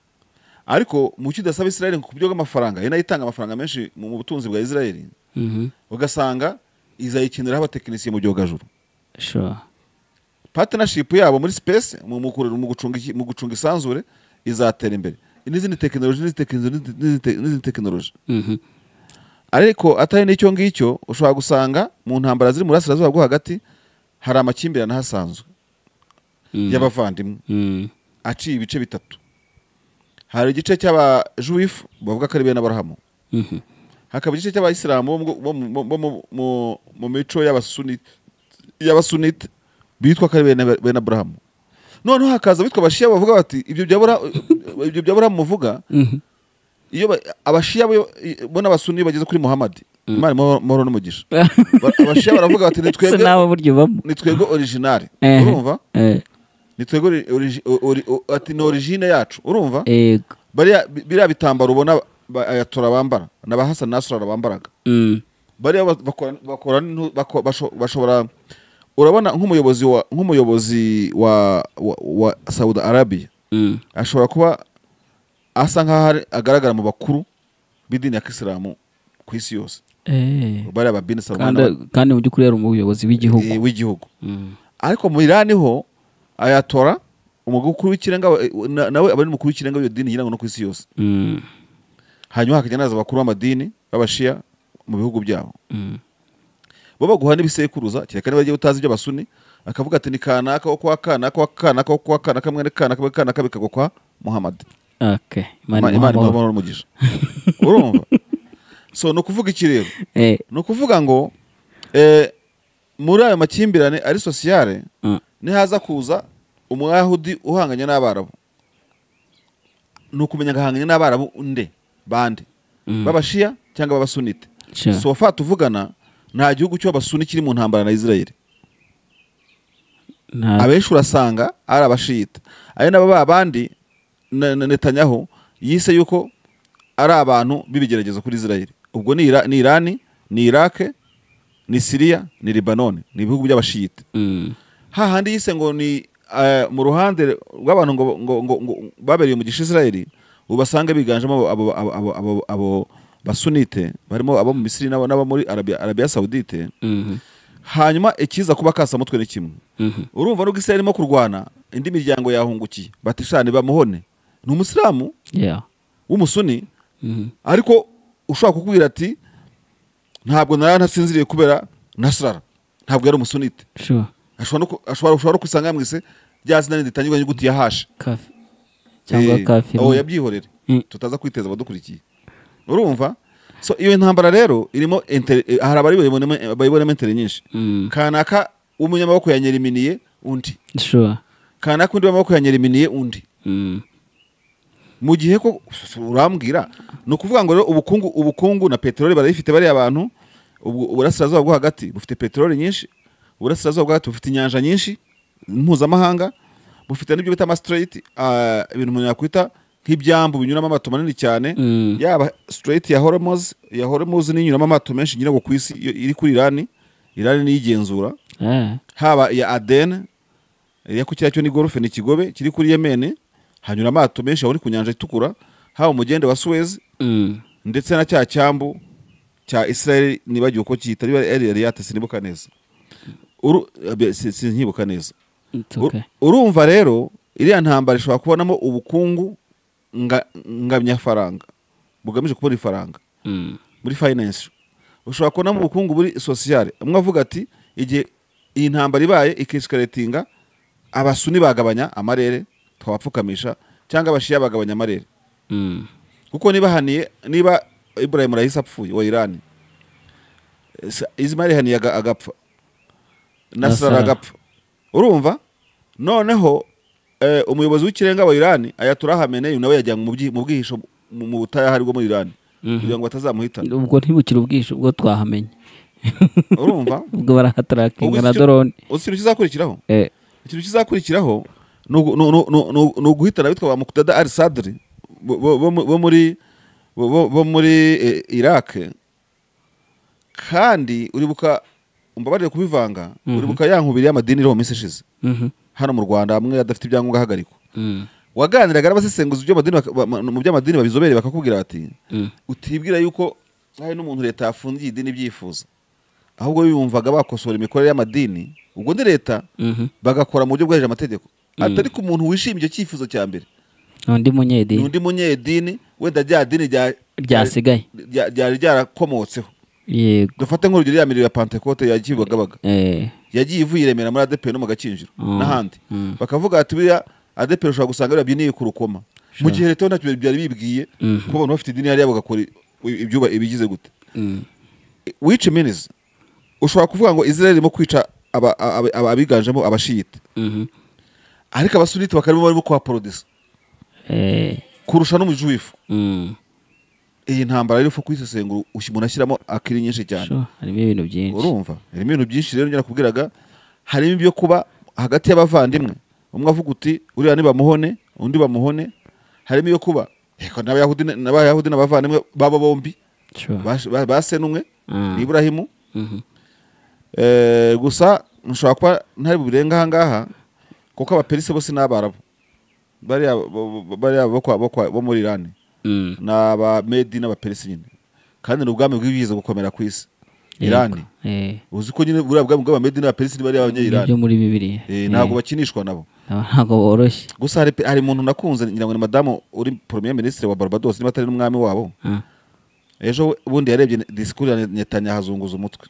Speaker 2: ariko mu cyo idasaba Israel ku buryo bw'amafaranga, yo nayo itanga amafaranga menshi mu mu butunzi bwa Israel,
Speaker 3: Mhm.
Speaker 2: ugasanga izayikiniraho abatekinisiye mu byogajuru.
Speaker 3: Sure.
Speaker 2: Partnership yabo muri space mu mu kurera- mu gucunga iki- mu gucunga isanzure izatera imbere, n'izindi tekinoloji n'izindi tekinoloji n'izindi tekinoloji.
Speaker 3: Mhm.
Speaker 2: Ariko atari n'icyo ngicyo, ushobora gusanga mu ntambara ziri mu burasirazuba bwo hagati hari amakimbirane ahasanzwe
Speaker 3: Mm.
Speaker 2: y'abavandimwe
Speaker 3: Mm.
Speaker 2: aciye ibice bitatu. Hari igice cy'abajuifu bavuga ko ari bene Aburahamu,
Speaker 3: Mhm.
Speaker 2: hakaba igice cy'abayisilamu bo mu- bo mu- bo mu- mu- mu mico y'abasunite y'abasunite bitwa ko ari bene bene Aburahamu. Noneho hakaza bitwa abashiya bavuga bati ibyo bya Abura- ibyo bya Aburahamu muvuga,
Speaker 3: Mhm.
Speaker 2: iyo ba- abashiya bo bo n'abasuni bageze kuri Muhammad, Imana imuhe amahoro n'umugisha. Ba- abashiya baravuga bati ni
Speaker 3: Se
Speaker 2: twebwe
Speaker 3: nawe buryo bamo.
Speaker 2: ni twebwe original,
Speaker 3: Eh.
Speaker 2: urumva?
Speaker 3: Eh.
Speaker 2: Ni twebwe ori- origi- ori- o- ati ni origine yacu, urumva?
Speaker 3: Ego.
Speaker 2: Bariya biriya bitambaro ubona ba- ayatora bambara na ba Hassan Nasrallah bambaraga,
Speaker 3: Mm.
Speaker 2: bariya ba- bakora bakora n'intu- bako- basho- bashobora, urabona nk'umuyobozi wa nk'umuyobozi wa wa, wa Saudi Arabia
Speaker 3: Mm.
Speaker 2: ashobora kuba asa nk'aho ari- agaragara mu bakuru b'idini ya Kisilamu ku isi yose,
Speaker 3: Eh.
Speaker 2: bariya ba bin Salman
Speaker 3: Kandi kandi mu by'ukuri yari umuyobozi w'igihugu.
Speaker 2: eh, w'igihugu.
Speaker 3: Mm.
Speaker 2: Ariko mu Irani ho ayatora umukuru w'ikirenga wa- na- nawe aba ari umukuru w'ikirenga w'iyo dini nyirango no ku isi yose.
Speaker 3: Mm.
Speaker 2: Hanyuma hakajya naza abakuru b'amadini b'abashiya mu bihugu byabo,
Speaker 3: Mm.
Speaker 2: bo baguha n'ibisekuruza, kereka niba bagiye utazi ibyo basuni, akavuga ati ni kanaka wo kwa kanaka wo kwa kanaka wo kwa kanaka mwene kanaka we kanaka bikagwa kwa Muhammad.
Speaker 3: Okay.
Speaker 2: Imana
Speaker 3: Imana
Speaker 2: Imana
Speaker 3: imuhe amahoro.
Speaker 2: imuhe n'umugisha. Urumva? So no kuvuga iki rero?
Speaker 3: Eh.
Speaker 2: No kuvuga ngo eh, muri ayo makimbirane ari sociale
Speaker 3: Mm.
Speaker 2: nihaza kuza umuyahudi uhanganye n'abarabu, ni ukumenya agahanganye n'abarabu nde bande,
Speaker 3: Mm.
Speaker 2: b'abashiya cyangwa b'abasunite.
Speaker 3: Sure.
Speaker 2: So fa tuvugana nta gihugu cy'abasuni kiri mu ntambara na Israel.
Speaker 3: Nta.
Speaker 2: Abenshi urasanga ari abashiyita, ari nabo babandi na- na Netanyahu yise yuko ari abantu b'ibigeragezo kuri Israel. Ubwo ni Ira- ni Irani, ni Iraq, ni Syria, ni Lebanon, ni ibihugu by'abashiyita.
Speaker 3: Mm.
Speaker 2: Hahandi yise ngo ni eh, mu ruhande rw'abantu ngo ngo ngo, ngo babereye umugisha Israel, ubasanga biganjemo abo abo abo, abo, abo basunite barimo abo mu Misiri n'abo n'abo muri Arabia Arabia Saudite.
Speaker 3: Mhm.
Speaker 2: Hanyuma ikiza kuba kasa mutwe ni kimwe.
Speaker 3: Mhm.
Speaker 2: Urumva n'ubwo Israel irimo kurwana, indi miryango yahungukiye bati shani bamuhone, ni umusilamu
Speaker 3: Yeah.
Speaker 2: w'umusuni,
Speaker 3: Mhm.
Speaker 2: ariko ushobora kukubwira ati ntabwo nara ntasinziriye kubera Nasrallah, ntabwo yari umusunite.
Speaker 3: Sure.
Speaker 2: Ashobora no ku- ashobora ushobora no kusanga mwise rya zina ritangirwa n'inyuguti ya hash
Speaker 3: Kafi. Cyangwa
Speaker 2: Eh,
Speaker 3: kafi.
Speaker 2: aho yabyihorere
Speaker 3: Mm.
Speaker 2: tutaza kwiteza abadukurikiye, urumva? So iyo ntambara rero irimo inter- eh, hari abari bayibonemo bayibonemo intere nyinshi.
Speaker 3: Mm.
Speaker 2: Kanaka w'umunyamaboko yanyeriminiye undi,
Speaker 3: Sure.
Speaker 2: kanaka undi w'amaboko yanyeriminiye undi,
Speaker 3: Mm.
Speaker 2: mu gihe ko urambwira ni ukuvuga ngo rero ubukungu ubukungu na peteroli barayifite bariya abantu. Ubwo uburasirazuba bwo hagati bufite peteroli nyinshi, uburasirazuba bwo hagati bufite inyanja nyinshi mpuzamahanga, bufite n'ibyo bita ama-strait, ah, ibintu umuntu yakwita nk'ibyambu binyuramo amato manini cyane.
Speaker 3: Mm.
Speaker 2: Yaba strait ya Hormuz, ya Hormuz ninyuramo amato menshi nyine ngo ku isi iyo iri kuri Irani, Irani niyigenzura.
Speaker 3: Eh.
Speaker 2: Haba ya Aden, ya ku cyo ni Golfe, ni Kigobe kiri kuri Yemen, hanyura amato menshi aho ni ku nyanja itukura, haba umugende wa Suez,
Speaker 3: Mm.
Speaker 2: ndetse na cya cyambu cya Israel nibagiwe uko cyita riba Riyadh, sinibuka neza. Uru abe- si- sinkibuka neza.
Speaker 3: It's
Speaker 2: Ur-
Speaker 3: okay.
Speaker 2: Urumva rero iriya ntambara ishobora kubonamo ubukungu nga ngamyafaranga bugamije kubona ifaranga
Speaker 3: Mm.
Speaker 2: muri finance. Ushobora kubonamo ubukungu buri sociale. Umwe avuga ati igihe iyi ntambara ibaye ikescalatinga, abasuni bagabanya amarere twabapfukamisha, cyangwa abashiya bagabanya amarere.
Speaker 3: Mm.
Speaker 2: Kuko niba haniye niba Ibrahim Raisi apfuye wa Irani, Sa- Ismail haniye aga- agapfa, Nasrallah
Speaker 3: Nasrallah.
Speaker 2: agapfa, urumva? Noneho eh, umuyobozi w'ikirenga wa Irani Ayatollah Khamenei nawe yajyanywe mu byi- mu bwihisho mu mu butayu hari bwo muri Irani,
Speaker 3: Mhm.
Speaker 2: kugira ngo batazamuhitana,
Speaker 3: Ubwo ntibukire ubwisho ubwo twahamenye.
Speaker 2: urumva?
Speaker 3: Ubwo barahatarakinga
Speaker 2: Ubwo
Speaker 3: na
Speaker 2: icyo-
Speaker 3: drone.
Speaker 2: uzi ikintu kizakurikiraho?
Speaker 3: Eh.
Speaker 2: Ikintu kizakurikiraho ni ugu- ni- ni- ni- ni- ni uguhitana bitwa ba Muqtada al-Sadri bo- bo bo mu- bo muri bo- bo bo muri eh, Iraq, kandi uribuka umbabarire kubivanga uribuka ya nkubiri y'amadini iriho minsi ishize hano mu Rwanda amwe adafite ibyangombwa ahagarikwa waganiraga n'abasesenguzi mu by'amadini babizobereye bakakubwira bati utibwira yuko hari n'umuntu leta yafungiye idini byifuza ahubwo biyumvaga bakosora imikorere y'amadini ubwo ndi leta bagakora mu buryo bwahije amategeko atari ku muntu wishimiye icyo cyifuzo cya mbere
Speaker 3: undi munyedini
Speaker 2: undi munyedini wenda rya dini
Speaker 3: ryasigaye
Speaker 2: ryari ryarakomotseho
Speaker 3: yego
Speaker 2: dufate nk'urugero ya miriro ya Pentecote ya Kibagabaga yagiye ivuye Remera muri A D P no mu Gakinjiro n'ahandi bakavuga ati biriya A D P ushobora gusanga birabyiniye ku rukoma mu gihe leta ntacyo byari bibwiye ko abantu bafite idini yari bagakora ibyuba ibigize gute which means ushobora kuvuga ngo Israel irimo kwica abiganjemo abashiyite ariko abasunite bakarimo barimo kwa parodisa kurusha n'umujuifu iyi ntambara rero fo kwisesengura umuntu ashyiramo akiri nyinshi cyane
Speaker 3: harimo ibintu byinshi
Speaker 2: urumva harimo ibintu byinshi rero njya kubwiraga harimo ibyo kuba hagati y'abavandimwe umwe avuga uti uriya ni bamuhone undi bamuhone harimo iyo kuba n'abayahudi n'abayahudi n'abavandimwe baba bombi basenumwe ni Ibrahimu gusa nshobora kuba ntari bubirenga aha ngaha kuko abaperise bose n'abarabu bariya bariya bo muri Irani n'aba Medi n'abaperisi nyine kandi n'ubwami bw'ibiza gukomera ku isi Irani uzi ko nyine buriya bwami bw'abamedi n'abaperisi bari abanye Irani
Speaker 3: byo muri Bibiliya
Speaker 2: ntabwo bakinishwa nabo
Speaker 3: ntabwo boroshye
Speaker 2: gusa hari hari umuntu nakunze ngira ngo ni madamu uri premier ministre wa Barbados niba atari n'umwami wabo ejo ubundi yarebye discours ya Netanyahu azunguza umutwe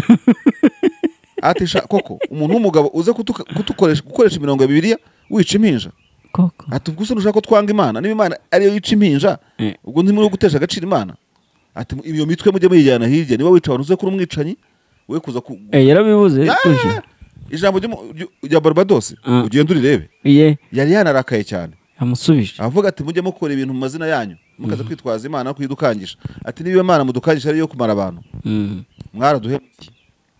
Speaker 2: atisha koko umuntu w'umugabo uze kutukoresha gukoresha imirongo ya Bibiliya wica impinja
Speaker 3: koko
Speaker 2: ati ubwo se nushaka ko twanga Imana niba Imana ariyo yica impinja ubwo ndimo no gutesha agaciro Imana ati iyo mitwe mujye muyijyana hirya niba wica abantu uze kuri umwicanyi we kuza ku
Speaker 3: eh yarabivuze kuje
Speaker 2: ijambo rya Barbados ugenda urirebe yari yanarakaye cyane
Speaker 3: amusubije
Speaker 2: avuga ati mujye mukora ibintu mu mazina yanyu mukaza kwitwaza Imana no kuyidukangisha ati niba Imana mudukangisha ari yo kumara abantu mwaraduhemukiye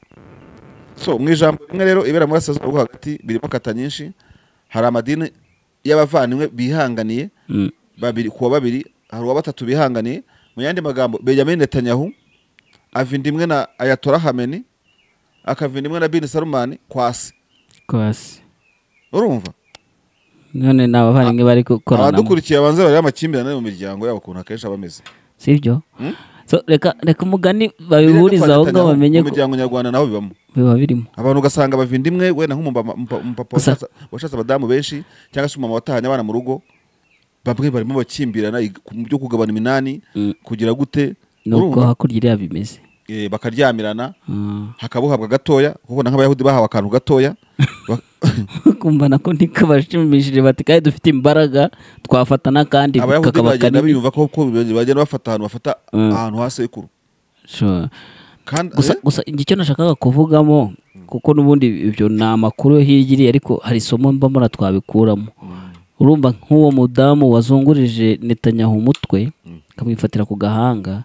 Speaker 2: so mu ijambo rimwe rero ibera muri asazo bwo hagati birimo kata nyinshi hari amadini y'abavandimwe bihanganiye babiri kuwa babiri hari uwa batatu bihanganiye mu yandi magambo Benjamin Netanyahu avindimwe na Ayatollah Khamenei akavindimwe na Bin Salman kwasi
Speaker 3: kwasi
Speaker 2: urumva
Speaker 3: none n'abavandimwe bari gukorana
Speaker 2: abadukurikiye abanze bari amakimbirane mu miryango yabo kuntu akenshi abameze
Speaker 3: sibyo so reka reka umugani babihuriza aho ngo bamenye
Speaker 2: ko imiryango nyarwanda naho bibamo
Speaker 3: biba birimo
Speaker 2: abantu ugasanga bavindimwe wenda nk'umupapa washatse abadamu benshi cyangwa se umama watahanye abana mu rugo bamwe barimo bakimbirana mu byo kugabana iminani kugira gute
Speaker 3: nuko hakurya iriya bimeze
Speaker 2: eh bakaryamirana hakabuhabwa gatoya kuko nk'abayahudi bahawe akantu gatoya
Speaker 3: kumva nako ntikabashimishije bati kandi dufite imbaraga twafatana kandi
Speaker 2: kakabakana biyumva ko bagenda bafata ahantu bafata ahantu hasi ikuru
Speaker 3: sure kandi gusa gusa icyo nashakaga kuvugamo kuko nubundi ibyo na makuru higiriye ariko hari somo mbamura twabikuramo urumva nk'uwo mudamu wazungurije Netanyahu umutwe kamwifatira ku gahanga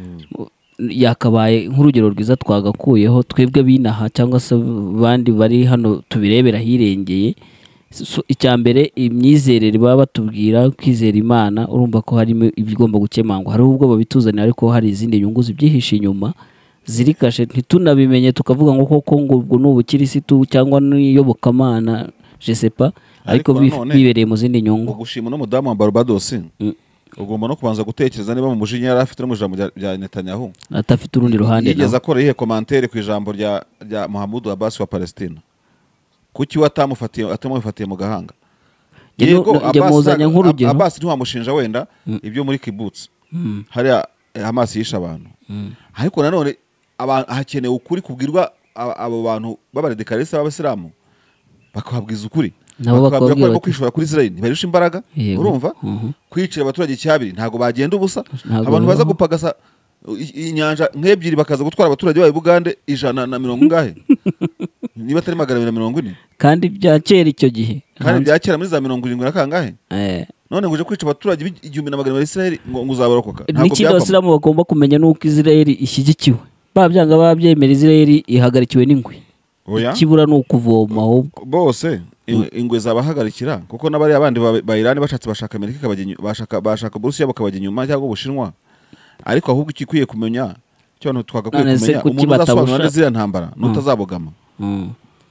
Speaker 3: yakabaye nk'urugero rwiza twagakuyeho twebwe binaha cyangwa se bandi bari hano tubirebera hirengeye icya mbere imyizerere baba batubwira kwizera Imana urumva ko harimo ibigomba gukemangwa hari ubwo babituzanira ariko hari izindi nyungu zibyihishe inyuma zirikashe ntitunabimenye tukavuga ngo koko ngo ubwo n'ubukirisitu cyangwa n'iyobokamana je sais pas ariko bibereye mu zindi nyungu
Speaker 2: gushima no mudamu wa Barbados ugomba no kubanza gutekereza niba mu mujinya yari afite no mu ijambo rya Netanyahu
Speaker 3: atafite urundi ruhande
Speaker 2: yigeze akora ihe commentaire ku ijambo rya rya Mahmoud Abbas wa Palestina kuki watamufatiye atamufatiye mu gahanga
Speaker 3: yego Abbas
Speaker 2: Abbas ntiwamushinja wenda ibyo muri kibbutz hari Hamas yisha abantu ariko nanone hakenewe ukuri kubwirwa abo bantu b'abaradicaliste b'abasilamu bakababwiza ukuri bakababwira ko kwishora kuri Israel ntibarusha imbaraga urumva kwicira abaturage cyabiri ntago bagenda ubusa abantu baza gupagasa inyanja nk'ebyiri bakaza gutwara abaturage bayo Bugande ijana na mirongo ngahe niba atari magana abiri na mirongo ine
Speaker 3: kandi bya kera icyo gihe
Speaker 2: kandi bya kera muri za mirongo irindwi na kangahe none nguje kwica abaturage igihumbi na magana abiri Israel ngo nguzabarokoka
Speaker 3: ntabwo byakoma n'Abasilamu bagomba kumenya nuko Israel ishyigikiwe babyanga babyemera Israel ihagarikiwe n'ingwe ikibura no kuvoma ahubwo
Speaker 2: bose ingwe zabahagarikira kuko nabari abandi ba Iran bashatse bashaka Amerika kabajya bashaka bashaka Burusiya bakabajya inyuma cyangwa Ubushinwa ariko ahubwo ikikwiye kumenya cyo twagakwiye
Speaker 3: None se
Speaker 2: kumenya
Speaker 3: kuki
Speaker 2: umuntu uzasobanura
Speaker 3: batabusha-
Speaker 2: neza ziriya ntambara n'utazabogama
Speaker 3: Mm.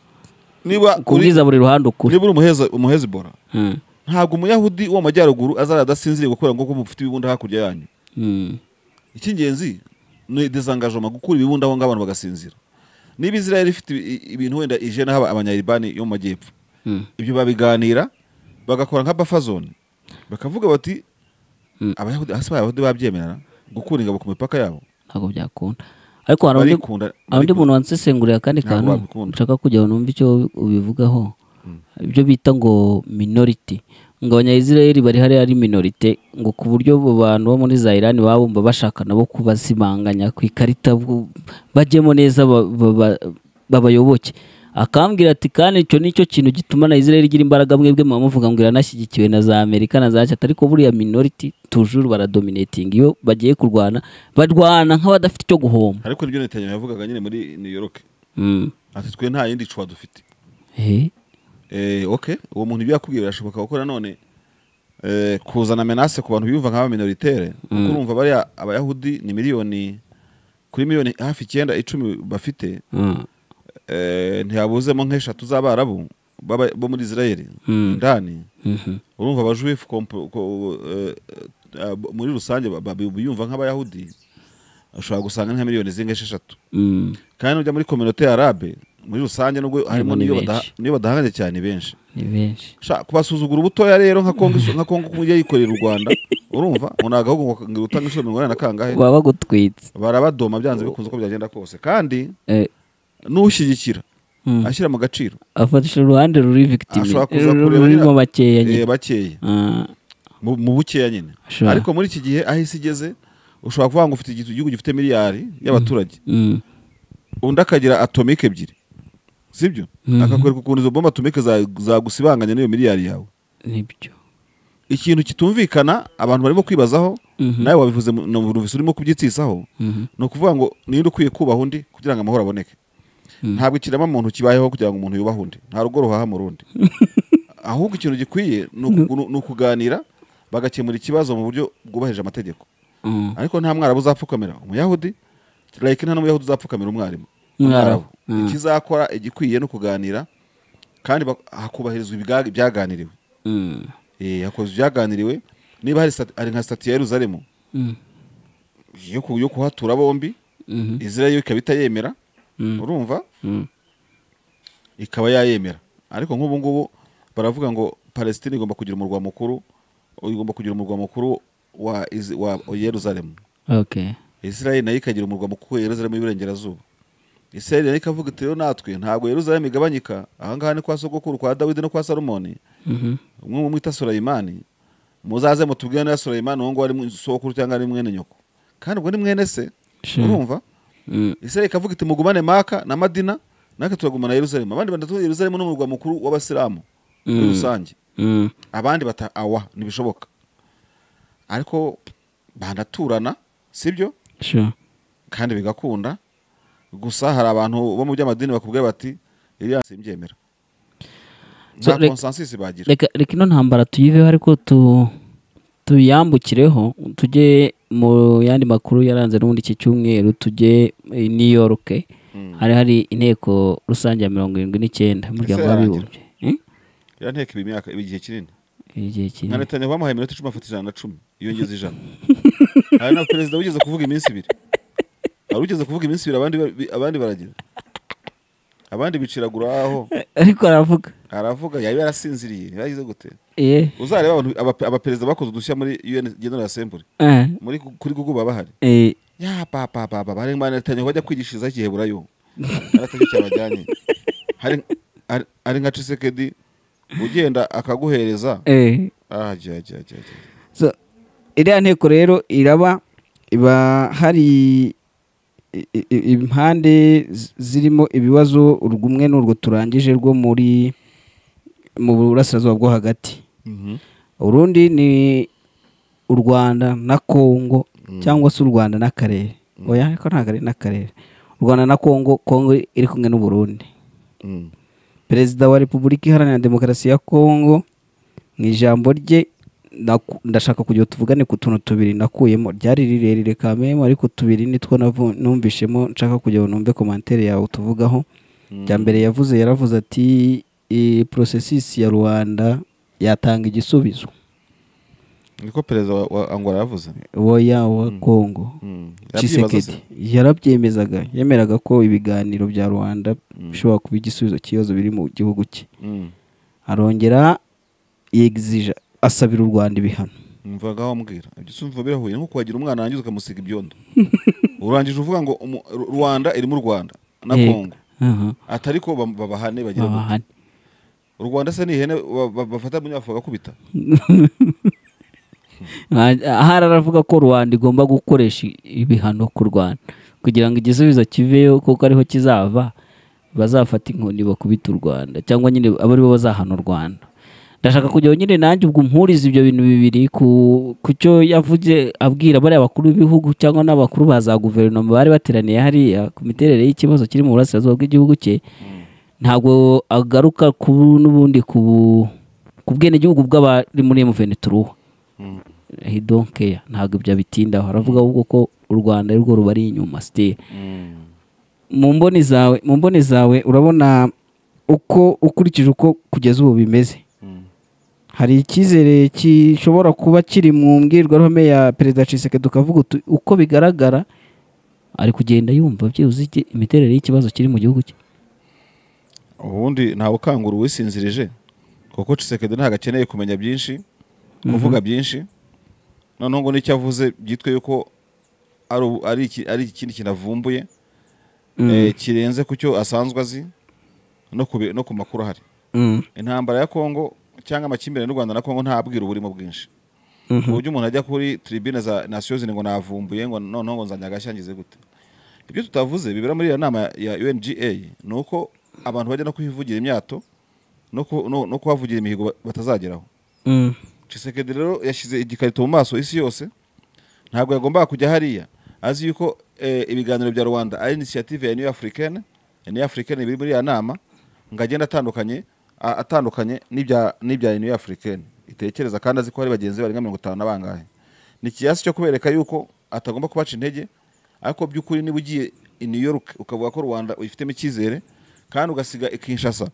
Speaker 2: niba uri-
Speaker 3: kubwiza buri ruhande ukuri.
Speaker 2: niba uri umuheza umuhezibora
Speaker 3: Mm.
Speaker 2: ntabwo umuyahudi wo mu majyaruguru azara adasinziriye gukora ngo mufite ibibunda hakurya yanyu.
Speaker 3: Mm.
Speaker 2: Icy'ingenzi ni desengagement, gukura ibibunda aho ngabantu bagasinzira. Niba Israel ifite ibi- ibintu wenda ije n'aba abanyaribani yo mu majyepfo,
Speaker 3: Mm.
Speaker 2: ibyo babiganira bagakora nka buffer zone, bakavuga bati
Speaker 3: Mm.
Speaker 2: abayahudi hasi abayahudi babyemerera gukura ingabo ku mipaka yabo.
Speaker 3: Ntabwo byakunda. Ariko hari undi
Speaker 2: Barikunda
Speaker 3: hari undi muntu wansesenguriye akandi
Speaker 2: Ntabwo
Speaker 3: kantu
Speaker 2: babikunda.
Speaker 3: nshaka kujya numva icyo ubivugaho. Ibyo bita ngo minority, ngo abanyayisiraheli bari hariya ari minorite, ngo ku buryo abo bantu bo muri za Iran baba bumva bashaka nabo kubazimanganya ku ikarita bu- bajyemo neza ba- ba- ba- babayoboke. Akambwira ati kandi icyo nicyo kintu gituma na Israel igira imbaraga, mwebwe muba muvuga ngo iranashyigikiwe na za Amerika na za Chata, ariko buriya minority toujours baradominating. Iyo bagiye kurwana barwana nk'abadafite icyo guhomba.
Speaker 2: Ariko nibyo Netanyahu yavugaga nyine muri New York,
Speaker 3: Mm.
Speaker 2: ati twe nta yindi cwa dufite.
Speaker 3: Eh.
Speaker 2: Eh, okay, uwo muntu ibyo yakubwiye birashoboka gukora none eh, kuzana menace ku bantu biyumva nk'aba minoritaire.
Speaker 3: Mm.
Speaker 2: Kuko urumva bariya abayahudi ni miliyoni kuri miliyoni hafi icyenda icumi bafite.
Speaker 3: Mm.
Speaker 2: Eh, ntiyabuzemo nk'eshatu z'abarabu baba- bo muri Israel
Speaker 3: Mm.
Speaker 2: ndani.
Speaker 3: Mhm.
Speaker 2: Urumva abajuifu kompo- ko- eh, eh, muri rusange ba- ba- biyumva nk'abayahudi ushobora gusanga nka miliyoni zinga esheshatu.
Speaker 3: Mm.
Speaker 2: Kandi ujya muri communauté arabe muri rusange nubwo harimo
Speaker 3: ni
Speaker 2: niyo
Speaker 3: benshi.
Speaker 2: badaha- niyo badahanganye cyane benshi.
Speaker 3: Ni benshi.
Speaker 2: Sha kubasuzugura ubutoya rero nka Kongo nka Kongo kumujya yikorera u Rwanda, urumva ngo nagahugu ngo utanga inshuro mirongo inani na kangahe
Speaker 3: Baba bagutwitse.
Speaker 2: barabadoma byanze bikunze uko byagenda kose, kandi
Speaker 3: Eh.
Speaker 2: n'ushyigikira
Speaker 3: Mm.
Speaker 2: ashyira mu gaciro
Speaker 3: Afatisha uruhande ruri victim.
Speaker 2: ashobora kuza kureba
Speaker 3: Rurimo
Speaker 2: nyine-
Speaker 3: bakeya
Speaker 2: eh,
Speaker 3: nyine.
Speaker 2: bakeya
Speaker 3: Ah.
Speaker 2: mu mu bukeya nyine.
Speaker 3: Sure.
Speaker 2: Ariko muri iki gihe aho isi igeze ushobora kuvuga ngo ufite igihugu gifite miliyari y'abaturage,
Speaker 3: Mm.
Speaker 2: undi akagira atomike ebyiri, sibyo?
Speaker 3: Mhm.
Speaker 2: Akakwereka ukuntu izo bomba atomike za- zagusibanganya n'iyo miliyari yawe.
Speaker 3: Nibyo.
Speaker 2: Ikintu kitumvikana abantu barimo kwibazaho,
Speaker 3: Mhm.
Speaker 2: nawe wabivuze mu mu numvise urimo kubyitsisaho,
Speaker 3: Mhm.
Speaker 2: ni ukuvuga ngo ninde ukwiye kubaha undi kugira ngo amahoro aboneke.
Speaker 3: Mhm.
Speaker 2: Ntabwo ikirema muntu kibayeho kugira ngo umuntu yubahe undi, nta rugo ruhaha mu rundi. Ahubwo ikintu gikwiye ni uku- ni ukuganira bagakemura ikibazo mu buryo bwubahirije amategeko.
Speaker 3: Mm.
Speaker 2: Ariko nta mwarabu uzapfukamira umuyahudi, like nta n'umuyahudi uzapfukamira umwarimu.
Speaker 3: Umwarabu. Mm.
Speaker 2: Ikizakora igikwiye no kuganira kandi bak- hakubahirizwa ibya- ibyaganiriwe.
Speaker 3: Mm.
Speaker 2: Eh, hakozwe ibyaganiriwe. Niba hari stat- ari nka stati ya Yerusalemu
Speaker 3: Mm.
Speaker 2: yo ku- yo kuhatura bombi,
Speaker 3: Mhm.
Speaker 2: Israel ikaba itayemera,
Speaker 3: Mm.
Speaker 2: urumva,
Speaker 3: Mm.
Speaker 2: ikaba yayemera. Ariko nk'ubu ngubu baravuga ngo Palestine igomba kugira umurwa mukuru, igomba kugira umurwa mukuru wa Iz- wa Yerusalemu.
Speaker 3: Okay.
Speaker 2: Israel nayo ikagira umurwa mukuru wa Yerusalemu y'Iburengerazuba. Israel nayo ikavuga iti rero natwe ntabwo Yerusalemu igabanyika, aha ngaha ni kwa sogokuru kwa Dawidi no kwa Salomoni,
Speaker 3: Mhm.
Speaker 2: umwe mwita Sulayimani, muzaze mutubwire niba Sulayimani uwo ngo ari sogokuru cyangwa ari mwene nyoko, kandi ubwo ni mwene se.
Speaker 3: Sure.
Speaker 2: Urumva,
Speaker 3: Mm.
Speaker 2: Israel ikavuga iti mugumane Maka na Madina, natwe turagumana Yerusalemu. Abandi batatu Yerusalemu ni umurwa mukuru w'abasilamu muri
Speaker 3: Mm.
Speaker 2: rusange,
Speaker 3: Mm.
Speaker 2: abandi bata awa ntibishoboka, ariko banaturana, sibyo?
Speaker 3: Sure.
Speaker 2: Kandi bigakunda. Gusa hari abantu bo mu by'amadini bakubwira bati iriya simbyemera,
Speaker 3: So,
Speaker 2: nta
Speaker 3: rek-
Speaker 2: consensus bagira.
Speaker 3: Reka reka ino ntambara tuyiveho, ariko tu tuyambukireho tujye mu yandi makuru yaranze n'ubundi iki cyumweru. Tujye i New York.
Speaker 2: Mm.
Speaker 3: Hari hari inteko rusange ya mirongo irindwi n'icyenda y'umuryango
Speaker 2: Ese
Speaker 3: w'abibumbye. Eh?
Speaker 2: Iriya nteko iba imyaka iba igihe kinini.
Speaker 3: Igihe
Speaker 2: Nka
Speaker 3: kinini.
Speaker 2: Netanyahu bamuhaye iminota icumi afata ijana na cumi yongeza ijana. Hari na perezida wigeze kuvuga iminsi ibiri, hari ugeze kuvuga iminsi ibiri abandi ba- abandi baragira, abandi biciragura aho
Speaker 3: Ariko aravuga.
Speaker 2: aravuga yari yarasinziriye yaragize gute.
Speaker 3: Eh.
Speaker 2: Uzareba abantu aba- abaperezida bakoze udushya muri U N General Assembly
Speaker 3: Eh.
Speaker 2: muri kuri Google baba bahari.
Speaker 3: Eh.
Speaker 2: Ya papa papa bari mwana Netanyahu bajya kwigishiriza igiheburayo, aratake cyabajyanye. Hari hari- hari nka Tshisekedi ugenda akaguhereza.
Speaker 3: Eh.
Speaker 2: Ah jya jya jya jya.
Speaker 3: So, iriya nteko rero iraba iba hari i- i- impande z- zirimo ibibazo urwumwe n'urwo turangije rwo muri mu burasirazuba bwo hagati.
Speaker 2: Mhm.
Speaker 3: Urundi ni u Rwanda na Kongo, cyangwa se u Rwanda n'akarere. Oya, ariko ntabwo ari n'akarere. U Rwanda na Kongo, Kongo iri kumwe n'u Burundi.
Speaker 2: Mm.
Speaker 3: Perezida wa Repubulika Iharanira Demokarasi ya Kongo mu ijambo rye naku- ndashaka kugira tuvugane ku tuntu tubiri nakuyemo ryari rirerire kamemo ariko tubiri nitwo navu- numvishemo nshaka kugira ngo numve komantere yawe tuvugaho rya mbere yavuze yaravuze ati "I processus ya Rwanda yatanga igisubizo
Speaker 2: niko perezida wa- wa Angola yavuze
Speaker 3: woya wa Kongo
Speaker 2: Mm.
Speaker 3: Tshisekedi yarabyemezaga yemeraga ko ibiganiro bya Rwanda bishobora kuba igisubizo cy'ibibazo biri mu gihugu cye
Speaker 2: Mm.
Speaker 3: arongera yegizija asabira u Rwanda ibihano
Speaker 2: mvaga wambwira ibyo sumva birahuye nko kwagira umwana wangiza ukamusiga ibyondo urangije uvuga ngo umu- Ru- Rwanda iri mu Rwanda na
Speaker 3: Eh,
Speaker 2: Kongo
Speaker 3: aha,
Speaker 2: atari ko bam- babahane bagira gute.
Speaker 3: babahane.
Speaker 2: u Rwanda se ni ihene ba- ba- bafata mu nyafu bagakubita
Speaker 3: ahari aravuga ko Rwanda igomba gukoresha ibihano ku Rwanda kugira ngo igisubizo kiveyo kuko ariho kizava bazafata inkoni bakubita u Rwanda cyangwa nyine abo aribo bazahana u Rwanda ndashaka kugira nyine nanjye ubwo mpuriza ibyo bintu bibiri ku ku cyo yavuze abwira bariya bakuru b'ibihugu cyangwa n'abakuru ba za guverinoma bari bateraniye hariya ku miterere y'ikibazo kiri mu burasirazuba bw'igihugu cye ntabwo agaruka ku n'ubundi ku ku bwenegihugu bw'abari muri Venezuela he don't care ntabwo ibyo bitindaho aravuga ahubwo ko u Rwanda arirwo rubari inyuma still mu mboni zawe mu mboni zawe urabona uko ukurikije uko kugeza ubu bimeze hari icyizere gishobora kuba kiri mu mbwirwaruhame ya perezida Tshisekedi ukavuga uti uko bigaragara ari kugenda yumva byibuze iki- imiterere y'ikibazo kiri mu gihugu cye
Speaker 2: ubundi ntawe ukangura uwisinzirije kuko Tshisekedi ntabwo akeneye kumenya byinshi kuvuga byinshi noneho ngo n'icyo avuze byitwe yuko ari ubu- ari iki- ari ikindi kintu avumbuye eh, kirenze ku cyo asanzwe azi no ku bi- no ku makuru ahari
Speaker 3: Mm.
Speaker 2: intambara ya Kongo cyangwa amakimbirane y'u Rwanda na Kongo nta bwira uburimo bwinshi
Speaker 3: Mhm.
Speaker 2: ku buryo umuntu ajya kuri tribune za Nations Unies ngo navumbuye ngo noneho ngo nzanya agashyangize gute ibyo tutavuze bibera muri iyo nama ya U N G A ni uko abantu bajya no kuhivugira imyato no ku- no no kuhavugira imihigo ba- batazageraho
Speaker 3: Mm.
Speaker 2: Tshisekedi rero yashyize igikarito mu maso isi yose ntabwo yagombaga kujya hariya azi yuko eh, ibiganiro bya Rwanda ari initiative ya New African New African biri muri ya nama ngo agenda atandukanye a- atandukanye n'ibya n'ibya New African itekereza kandi azi ko hari bagenzi bari nka mirongo itanu na bangahe ni ikiyasi cyo kubereka yuko atagomba kubaca intege ariko by'ukuri niba ugiye i New York ukavuga ko Rwanda uyifitemo icyizere kandi ugasiga i Kinshasa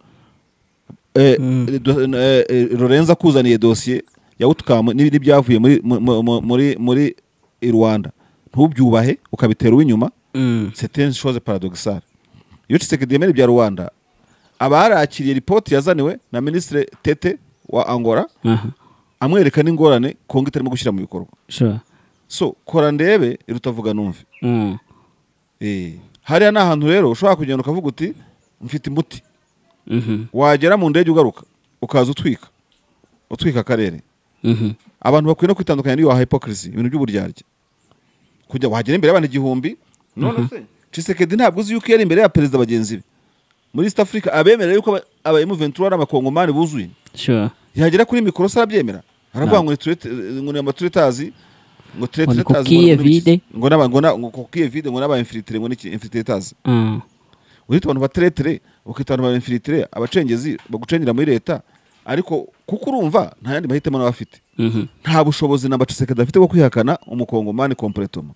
Speaker 2: eh, do- eh, eh, Lorenza kuzaniye dosiye ya outcome n'ibi- n'ibyavuye muri mu- mu- muri muri i Rwanda ntubyubahe ukabitera uw'inyuma
Speaker 3: Mm.
Speaker 2: c'est une chose paradoxale iyo Tshisekedi yemera ibya Rwanda abarakiriye ripoti yazaniwe na ministre Tete wa Angola
Speaker 3: Aha.
Speaker 2: amwereka n'ingorane Kongo itarimo gushyira mu bikorwa
Speaker 3: Sure.
Speaker 2: so kora ndebe irutavuga numve
Speaker 3: Mm.
Speaker 2: eh hariya ni ahantu rero ushobora kugenda ukavuga uti mfite imbuti
Speaker 3: Mhm.
Speaker 2: wagera mu ndege ugaruka ukaza utwika utwika akarere
Speaker 3: Mhm.
Speaker 2: abantu bakwiye no kwitandukanya n'iyo hypocrisy ibintu by'uburyarya kujya wagera imbere y'abantu igihumbi none se Tshisekedi ntabwo uzi yuko yari imbere ya perezida bagenzi be muri East Africa abemerera yuko aba- aba M vingt-trois ari amakongomani buzuye
Speaker 3: Sure.
Speaker 2: yagera kuri mikoro se arabyemera aravuga ngo ni turete ngo ni amaturetazi ngo
Speaker 3: Ngo ni
Speaker 2: turetazi
Speaker 3: coquille vide.
Speaker 2: ngo n'aba ngo na- ngo coquille vide ngo n'aba infiltré ngo n'iki infiltretazi
Speaker 3: Mm.
Speaker 2: urita abantu bateretere ukita abantu ba infiltré abacengezi bagucengera muri leta ariko kuko urumva nta yandi mahitamo nawe afite
Speaker 3: Mhm.
Speaker 2: nta bushobozi na Tshisekedi afite bwo kwihakana umukongomani completement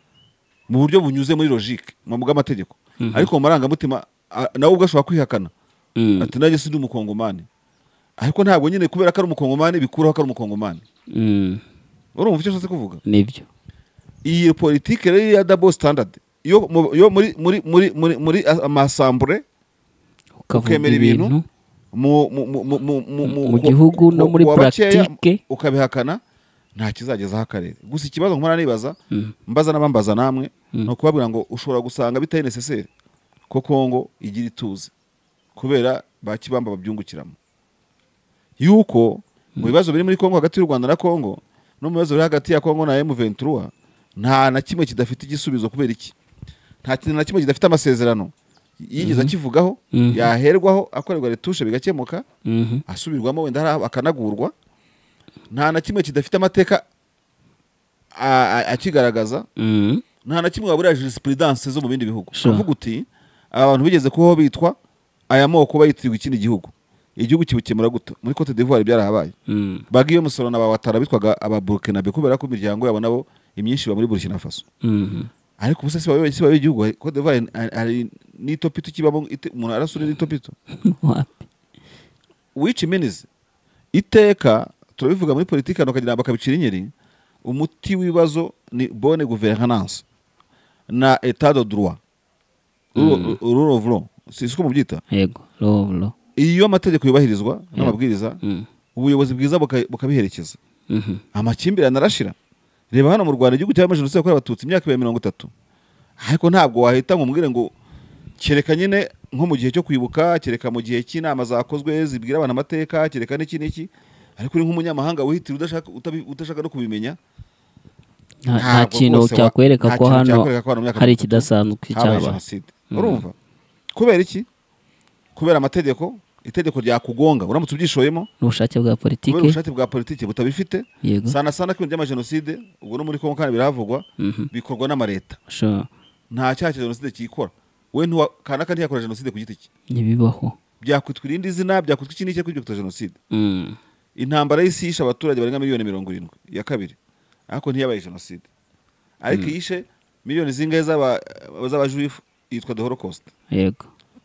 Speaker 2: mu buryo bunyuze muri logique mu bw'amategeko ariko mu marangamutima a- nawe ubwo ashobora kwihakana
Speaker 3: Mm.
Speaker 2: ati nanjye sindi umukongomani ariko ntabwo nyine kubera ko ari umukongomani bikuraho ko ari umukongomani
Speaker 3: Mm.
Speaker 2: urumva icyo nshatse kuvuga
Speaker 3: Nibyo.
Speaker 2: iyi politike rero ya double standard yo mu- yo muri muri muri muri muri amasambure
Speaker 3: Ukavuga
Speaker 2: ukemera ibintu
Speaker 3: ibintu
Speaker 2: mu mu mu mu mu mu
Speaker 3: mu
Speaker 2: ku-
Speaker 3: gihugu
Speaker 2: ku-
Speaker 3: no muri
Speaker 2: ku wa bakeya,
Speaker 3: pratique.
Speaker 2: ukabihakana nta kizagezaho akarere gusa ikibazo nkora nibaza
Speaker 3: Mm.
Speaker 2: mbaza n'abambaza namwe ni ukubabwira ngo ushobora gusanga bitari necessaire ko Kongo igira ituze kubera ba Kibamba babyungukiramo yuko mu bibazo biri muri Kongo hagati y'u Rwanda na Kongo no mu bibazo biri hagati ya Kongo na M vingt-trois nta na kimwe kidafite igisubizo kubera iki nta kintu na kimwe kidafite amasezerano yigeze akivugaho
Speaker 3: Mhm.
Speaker 2: yaherwaho akorerwa retushe bigakemuka
Speaker 3: Mhm.
Speaker 2: asubirwamo wenda hari akanagurwa nta na kimwe kidafite amateka a- a- akigaragaza
Speaker 3: Mm.
Speaker 2: nta na kimwe wabura jurisprudence zo mu bindi bihugu
Speaker 3: Sure.
Speaker 2: uvuga uti aba bantu bigeze kubaho bitwa aya moko bayitirirwa ikindi gihugu igihugu kibukemura gute muri Cote d'Ivoire byarahabaye
Speaker 3: Mm.
Speaker 2: bagiye musoro na bawatara bitwaga aba Burkina Faso kubera ko imiryango yabo nabo imyinshi ba muri Burkina Faso
Speaker 3: Mhm.
Speaker 2: ariko ubuse si bayoboye si bayoboye igihugu Cote d'Ivoire ari ni topito kibamo umuntu arasura ni topito
Speaker 3: Wapi.
Speaker 2: which means iteka turabivuga muri politiki hano kagira bakabicira inyeri umuti w'ibibazo ni bonne gouvernance na état de droit rule of law siko mubyita
Speaker 3: Yego. Lo lo.
Speaker 2: iyo amategeko yubahirizwa n'amabwiriza
Speaker 3: Mm.
Speaker 2: ubuyobozi bwiza buka- bukabiherekeza
Speaker 3: Mhm.
Speaker 2: amakimbirane arashira reba hano mu Rwanda igihugu cyamaze jenoside yakorewe abatutsi imyaka ya mirongo itatu ariko ntabwo wahita ngo umubwire ngo kereka nyine nko mu gihe cyo kwibuka kereka mu gihe cy'inama zakozwe zibwira abantu amateka kereka n'iki n'iki ariko uri nk'umunyamahanga wihitira udashaka utabi- udashaka no kubimenya
Speaker 3: Nta- nta
Speaker 2: ntabwo
Speaker 3: kintu
Speaker 2: rwose wa-
Speaker 3: cyakwereka
Speaker 2: nta
Speaker 3: ko
Speaker 2: kintu
Speaker 3: hano
Speaker 2: cyakwereka ko hano mu myaka
Speaker 3: hari
Speaker 2: mirongo itatu
Speaker 3: ikidasanzwe
Speaker 2: habaye
Speaker 3: cyaba.
Speaker 2: jenoside urumva kubera iki kubera amategeko itegeko ryakugonga uramutse ubyishoyemo
Speaker 3: n'ubushake bwa
Speaker 2: kubera
Speaker 3: politiki.
Speaker 2: ubushake bwa politiki butabifite
Speaker 3: Yego.
Speaker 2: sana sana ko ibintu by'amajenoside ubwo no muri Kongo kandi birahavugwa
Speaker 3: Mhm.
Speaker 2: bikorwa n'amareta
Speaker 3: Sure.
Speaker 2: nta cyaha cya jenoside kiyikora we ntuwa kanaka ntiyakora jenoside ku giti cye
Speaker 3: Ntibibaho.
Speaker 2: byakwitwa irindi zina byakwitwa iki n'iki kuri jenoside
Speaker 3: Mm.
Speaker 2: intambara y'isi yishe abaturage barenga miliyoni mirongo irindwi ya kabiri ariko ntiyabaye jenoside ariko yishe miliyoni zingahe z'aba- z'abajuifu yitwa the holocaust
Speaker 3: Yego.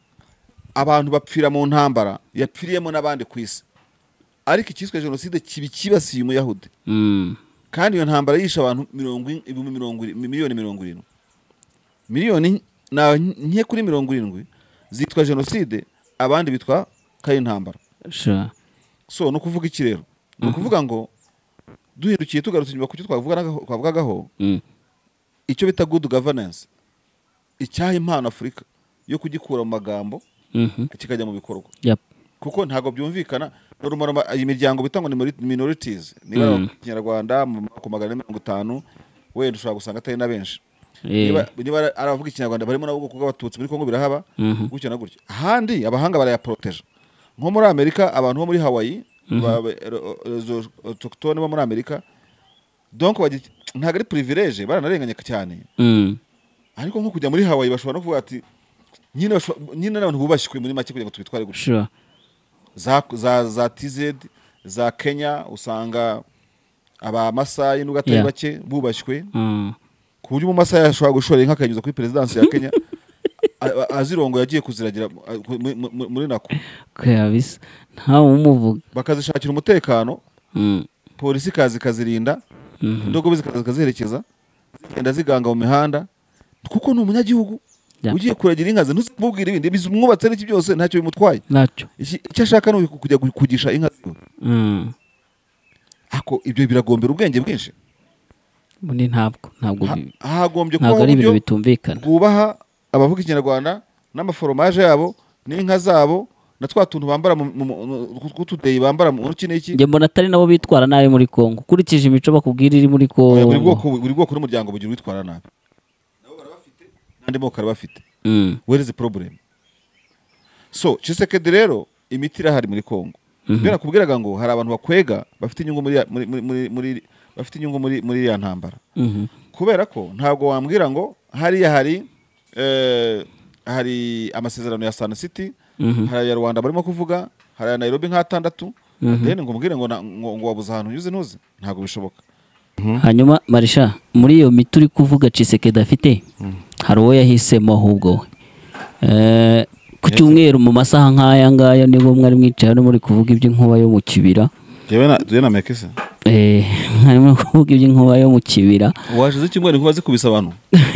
Speaker 2: abantu bapfira mu ntambara yapfiriyemo n'abandi ku isi ariko icyiswe jenoside kibi kibasiye umuyahudi
Speaker 3: Mm.
Speaker 2: kandi iyo ntambara yishe abantu mirongo in- ibihumbi mirongo iri- miliyoni mirongo irindwi miliyoni na nke kuri mirongo irindwi zitwa jenoside abandi bitwa kayi ntambara
Speaker 3: Sure.
Speaker 2: so no kuvuga iki rero ni ukuvuga ngo duhindukiye tugarutse inyuma ku cyo twavuganaga- twavugagaho
Speaker 3: Mm.
Speaker 2: icyo bita good governance icyaha impano Afurika yo kugikura mu magambo
Speaker 3: Mhm.
Speaker 2: kikajya mu bikorwa
Speaker 3: Yep.
Speaker 2: kuko ntabwo byumvikana normal iyi miryango bitwa ngo ni muri- minorities niba
Speaker 3: Mm.
Speaker 2: mu kinyarwanda mu ku magana ane mirongo itanu wenda ushobora gusanga atari na benshi
Speaker 3: Eh.
Speaker 2: niba niba ari abavuga ikinyarwanda barimo n'ubwoko bw'abatutsi muri Kongo birahaba
Speaker 3: Mhm.
Speaker 2: gutyo na gutyo ahandi abahanga barayaporoteje nko muri Amerika abantu bo muri Hawaii ba- ba- ro- ro- autochtone bo muri Amerika donc bagi- ntabwo ari privilege baranarenganye cyane
Speaker 3: Mm.
Speaker 2: ariko nko kujya muri Hawaii bashobora no kuvuga ati nyine basho- nyine n'abantu bubashywe muri make kugira ngo tubitware gutyo
Speaker 3: Sure.
Speaker 2: za za za T Z za Kenya usanga aba Masai nubwo atari
Speaker 3: Yeah.
Speaker 2: bake bubashywe
Speaker 3: Mm.
Speaker 2: ku buryo umumasai ashobora gushora inka akanyuza kuri perezidansi ya Kenya a- a- azirongo yagiye kuziragira a- mu- mu- mu- muri nako
Speaker 3: Kabisa. Ntawe umuvuga.
Speaker 2: bakazishakira umutekano
Speaker 3: Mm.
Speaker 2: polisi ikaza ikazirinda
Speaker 3: Mhm.
Speaker 2: indogobe zikaza zikaziherekeza zigenda ziganga mu mihanda kuko ni umunyagihugu
Speaker 3: Yeah.
Speaker 2: ugiye kuragira inka ze ntuzimubwire ibindi bizi umwubatse n'iki byose ntacyo bimutwaye
Speaker 3: Nacyo.
Speaker 2: Iki- icyo ashaka ni kujya kugisha inka ziwe
Speaker 3: Mm.
Speaker 2: ako ibyo biragombera ubwenge bwinshi
Speaker 3: Ubundi ntabwo ntabwo
Speaker 2: Ha-
Speaker 3: bi-
Speaker 2: hagombye
Speaker 3: ntabwo
Speaker 2: kubaho
Speaker 3: ari ibintu
Speaker 2: uburyo
Speaker 3: bitumvikana.
Speaker 2: bwubaha abavuga ikinyarwanda n'amaforomaje yabo n'inka zabo na twa tuntu bambara mu- mu- mu- tw'utudeyi bambara mu iki n'iki
Speaker 3: Njye mbona atari nabo bitwara nabi muri Kongo. Ukurikije imico bakubwira iri muri
Speaker 2: Oya, buri
Speaker 3: Kongo.
Speaker 2: bwoko buri bwoko n'umuryango bugira uwitwara nabi nabo barabafite n'andi moko arabafite
Speaker 3: Mm.
Speaker 2: where is the problem so Tshisekedi rero imiti irahari muri Kongo mbere nakubwiraga ngo hari abantu bakwega bafite inyungu muri ya- muri muri muri bafite inyungu muri muri ya ntambara
Speaker 3: Mhm.
Speaker 2: kubera ko ntabwo wambwira ngo hariya hari eh, hari amasezerano ya Sun City
Speaker 3: Mhm.
Speaker 2: hari aya Rwanda barimo kuvuga hari aya Nairobi nk'atandatu
Speaker 3: Mhm.
Speaker 2: then ngo mbwire ngo na- ngo ngo wabuze ahantu unyuze ntuze ntabwo bishoboka
Speaker 3: Hanyuma Marisha, muri iyo miti uri kuvuga Tshisekedi afite, hari uwo yahisemo ahubwo we. Eh, ku cyumweru mu masaha nk'aya ngaya nibwo mwari mwicaye hano muri kuvuga iby'inkuba yo mu kibira.
Speaker 2: jewe na jewe na Mekese
Speaker 3: Eh, mwari muri kuvuga iby'inkuba yo mu kibira.
Speaker 2: washize icyumweru nkuba zikubise abantu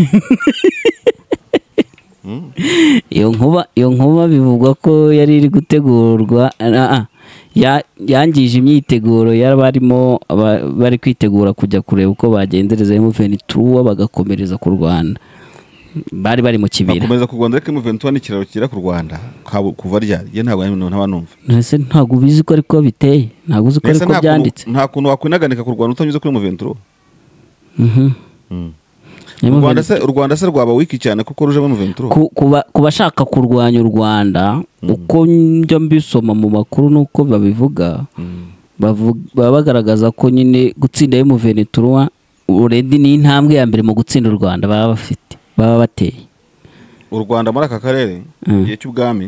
Speaker 3: Iyo nkuba iyo nkuba bivugwa ko yari iri gutegurwa ah, ah, ya- yangije imyiteguro y'abarimo aba- bari kwitegura kujya kureba uko bagenzereza M vingt-trois bagakomereza ku Rwanda. Bari bari mu kibira.
Speaker 2: bakomeza ku Rwanda ariko M vingt-trois n'ikiraro kira ku Rwanda kabu- kuva ryari ye ntabwo ntaba numva
Speaker 3: Ese ntabwo ubizi ko ariko biteye, ntabwo uzi ko
Speaker 2: Mbese
Speaker 3: ariko
Speaker 2: nta kuntu-
Speaker 3: byanditse.
Speaker 2: nta kuntu wakwinaganika ku Rwanda utanyuze kuri M vingt-trois
Speaker 3: Mhm.
Speaker 2: u Rwanda se u Rwanda se rwaba wiki cyane kuko ruje mu M vingt-trois
Speaker 3: Ku- kuba- ku bashaka kurwanya u Rwanda uko njya mbisoma mu makuru nuko babivuga bavu- baba bagaragaza ko nyine gutsinda M vingt-trois already ni intambwe ya mbere mu gutsinda u Rwanda baba bafite baba bateye.
Speaker 2: u Rwanda muri aka karere
Speaker 3: Mm.
Speaker 2: igihe cy'ubwami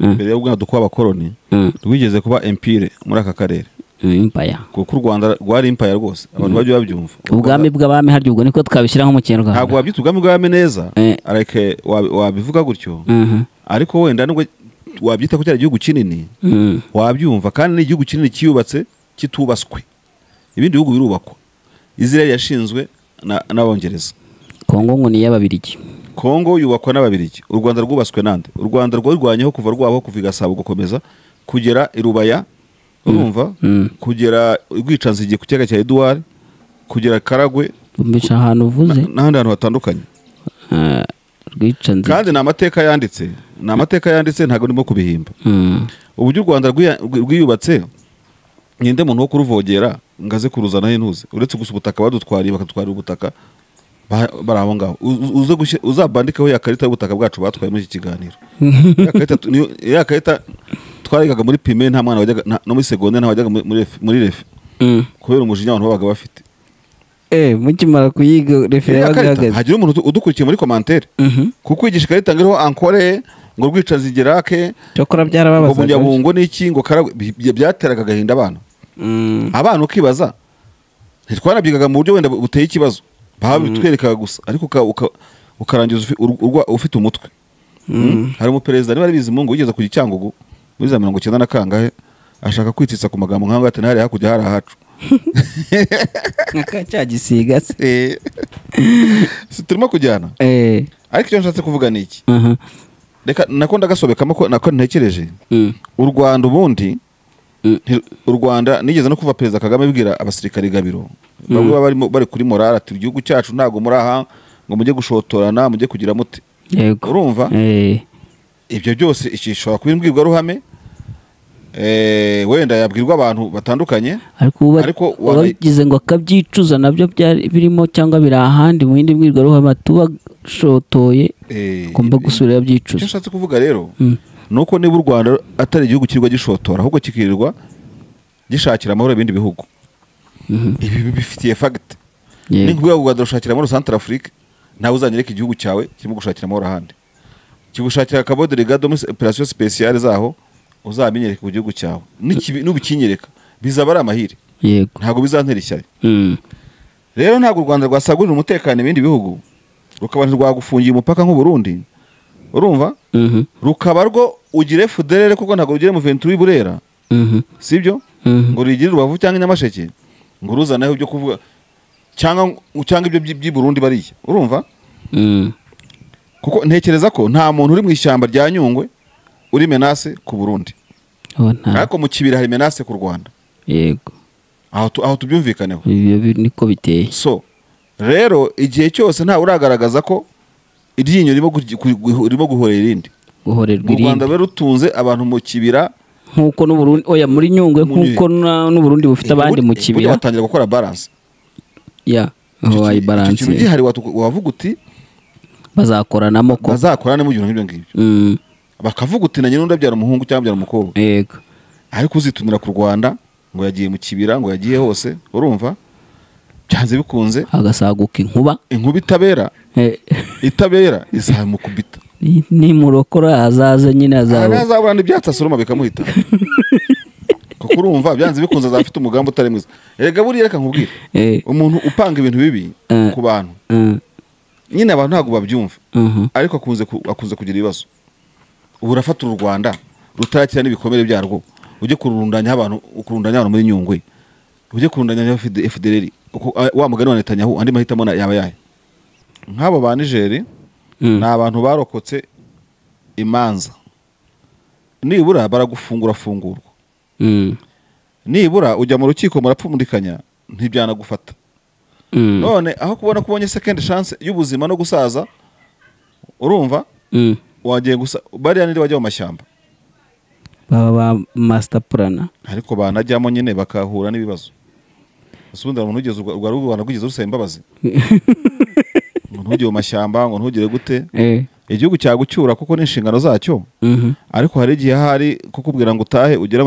Speaker 2: mbere y'ubwaduko w'abakoloni rwigeze kuba empire muri aka karere
Speaker 3: empire
Speaker 2: kuko u Rwanda rwari empire rwose abantu bajye babyumva
Speaker 3: ubwami bw'abami haryo ubwo niko twabishyira nko mu Kinyarwanda
Speaker 2: ntabwo wabyita ubwami bw'abami neza ariko wabivuga gutyo ariko wenda nubwo wabyita ko cyari igihugu kinini wabyumva kandi ni igihugu kinini kiyubatse kitubaswe ibindi bihugu birubakwa Israel yashinzwe n'abongereza
Speaker 3: Kongo ngo ni y'ababirigi
Speaker 2: Kongo yubakwa n'ababirigi u Rwanda rwubaswe nande u Rwanda rwarwanyeho kuva rwaho kuva Gasabo gukomeza kugera Irubaya urumva kugera Rwicanzige ku kiyaga cya Edouard kugera Karagwe
Speaker 3: umbica ahantu uvuze
Speaker 2: n'ahandi hantu hatandukanye
Speaker 3: Rwicanzige
Speaker 2: kandi na mateka yanditse na mateka yanditse ntago ndimo kubihimba uburyo u Rwanda rwiyubatse ninde muntu wo kuruvogera ngaze kuruzana n'intuze uretse gusa ubutaka badutwariye bakatwara ubutaka baraho ngaho uze uzabandikeho ya karita y'ubutaka bwacu batwaye muri iki kiganiro ya karita ya karita twarigaga muri primaire nta mwana wajyaga no muri secondaire nta wajyaga muri muri refe kubera umujinya abantu babaga bafite
Speaker 3: eh mukimara kuyiga refe yagaga
Speaker 2: hagira umuntu udukurikiye muri commentaire kuko yigisha karita ngiriho ankore ngo Rwicanzigerake
Speaker 3: cyokora byarababaza
Speaker 2: ngo Bunyabungo n'iki ngo byateraga agahinda abana abana ukibaza ntitwarabyigaga mu buryo wenda buteye ikibazo babitwerekaga gusa ariko ukarangiza ufite umutwe hari umuperezida niba ari Bizimungu ugeze ku Gicyangugu muri za mirongo icyenda na kangahe ashaka kwititsa ku magambo nk'aho ati ntari hakujya hari ahacu
Speaker 3: nka gisiga se
Speaker 2: si turimo kujyana ariko icyo nshatse kuvuga ni iki reka nako ndagasobekamo ko nako ntekereje u Rwanda ubundi u Rwanda nigeze no kuva Perezida Kagame bibwira abasirikari Gabiro bamwe bari bari kuri morale ati igihugu cyacu ntago muri aha ngo mujye gushotorana mujye kugira muti urumva ibyo byose ishishora kubimbwirwa ruhame eh wenda yabwirwa abantu batandukanye
Speaker 3: ariko wagize ngo akabyicuza nabyo byari birimo cyangwa biri ahandi mu yindi mbwirwa ruhame tubashotoye kumba gusubira byicuza
Speaker 2: cyo nshatse kuvuga rero nuko niba u Rwanda atari igihugu kirwa gishotora ahubwo kikirirwa gishakira amahoro ibindi bihugu ibi bifitiye fact ni kuvuga ngo u Rwanda rushakira amahoro Central Africa nawe uzanyereka igihugu cyawe kirimo gushakira amahoro ahandi kigushakira Cabo Delgado muri operation spéciale zaho uzamenyereka ku gihugu cyawe n'ubikinyereka bizaba ari amahire
Speaker 3: yego
Speaker 2: ntago bizantera ishyari rero ntago u Rwanda rwasagurira umutekano ibindi bihugu rukabantu rwagufungiye umupaka nk'u Burundi urumva rukaba rwo ugire F D L R kuko ntago ugire mu Ventura Burera sibyo ngo rigire Rubavu cyangwa Nyamasheke ngo ruzanaho byo kuvuga cyangwa cyangwa ibyo by'i Burundi bariye urumva kuko ntekereza ko nta muntu uri mu ishyamba rya Nyungwe uri menace ku Burundi ariko mu kibira hari menace ku Rwanda
Speaker 3: yego
Speaker 2: aho aho tubyumvikaneho
Speaker 3: ibyo niko biteye
Speaker 2: so rero igihe cyose nta uragaragaza ko iryinyo ririmo guhorera irindi
Speaker 3: guhorerwa
Speaker 2: irindi u Rwanda rero rutunze abantu mu kibira
Speaker 3: nkuko n'u Burundi oya muri Nyungwe nkuko n'u Burundi bufite abandi mu kibira
Speaker 2: batangira gukora balance
Speaker 3: ya aho ay balance
Speaker 2: ikintu gihari wavuga uti
Speaker 3: bazakoranamo ko
Speaker 2: bazakorana mu gihe nk'ibyo ngibyo bakavuga uti nanye n'undabyara umuhungu cyangwa byara umukobwa
Speaker 3: yego
Speaker 2: ariko uzitumira ku Rwanda ngo yagiye mu kibira ngo yagiye hose urumva byanze bikunze
Speaker 3: agasaguka inkuba
Speaker 2: inkuba itabera itabera izamukubita
Speaker 3: ni murokora azaza nyine azaba
Speaker 2: azabura n'ibyatsi asoroma bikamuhita kuko urumva byanze bikunze azafite umugambi utari mwiza erega buriya reka nkubwire umuntu upanga ibintu bibi ku bantu nyine abantu ntago babyumva ariko akunze akunze kugira ibibazo ubu urafata u Rwanda rutarakira n'ibikomere byarwo ujye kurundanya abantu ukurundanya abantu muri Nyungwe ujye kurundanya F D L R wa mugani wa Netanyahu andi mahitamo yaba yahe nk'abo ba Niger ni abantu barokotse imanza nibura baragufungura fungurwa nibura ujya mu rukiko murapfumurikanya ntibyanagufata none aho kubona kubonye second chance y'ubuzima no gusaza urumva wagiye gusa bariya niri bajya mu mashyamba
Speaker 3: baba master plan
Speaker 2: ariko banajyamo nyine bakahura n'ibibazo usubundi umuntu ugeze urwa Rwanda rugeze rusaba imbabazi umuntu ugiye mu mashyamba ngo ntugire gute igihugu cyagucyura kuko n'inshingano zacyo ariko hari igihe hari kukubwira ngo utahe ugera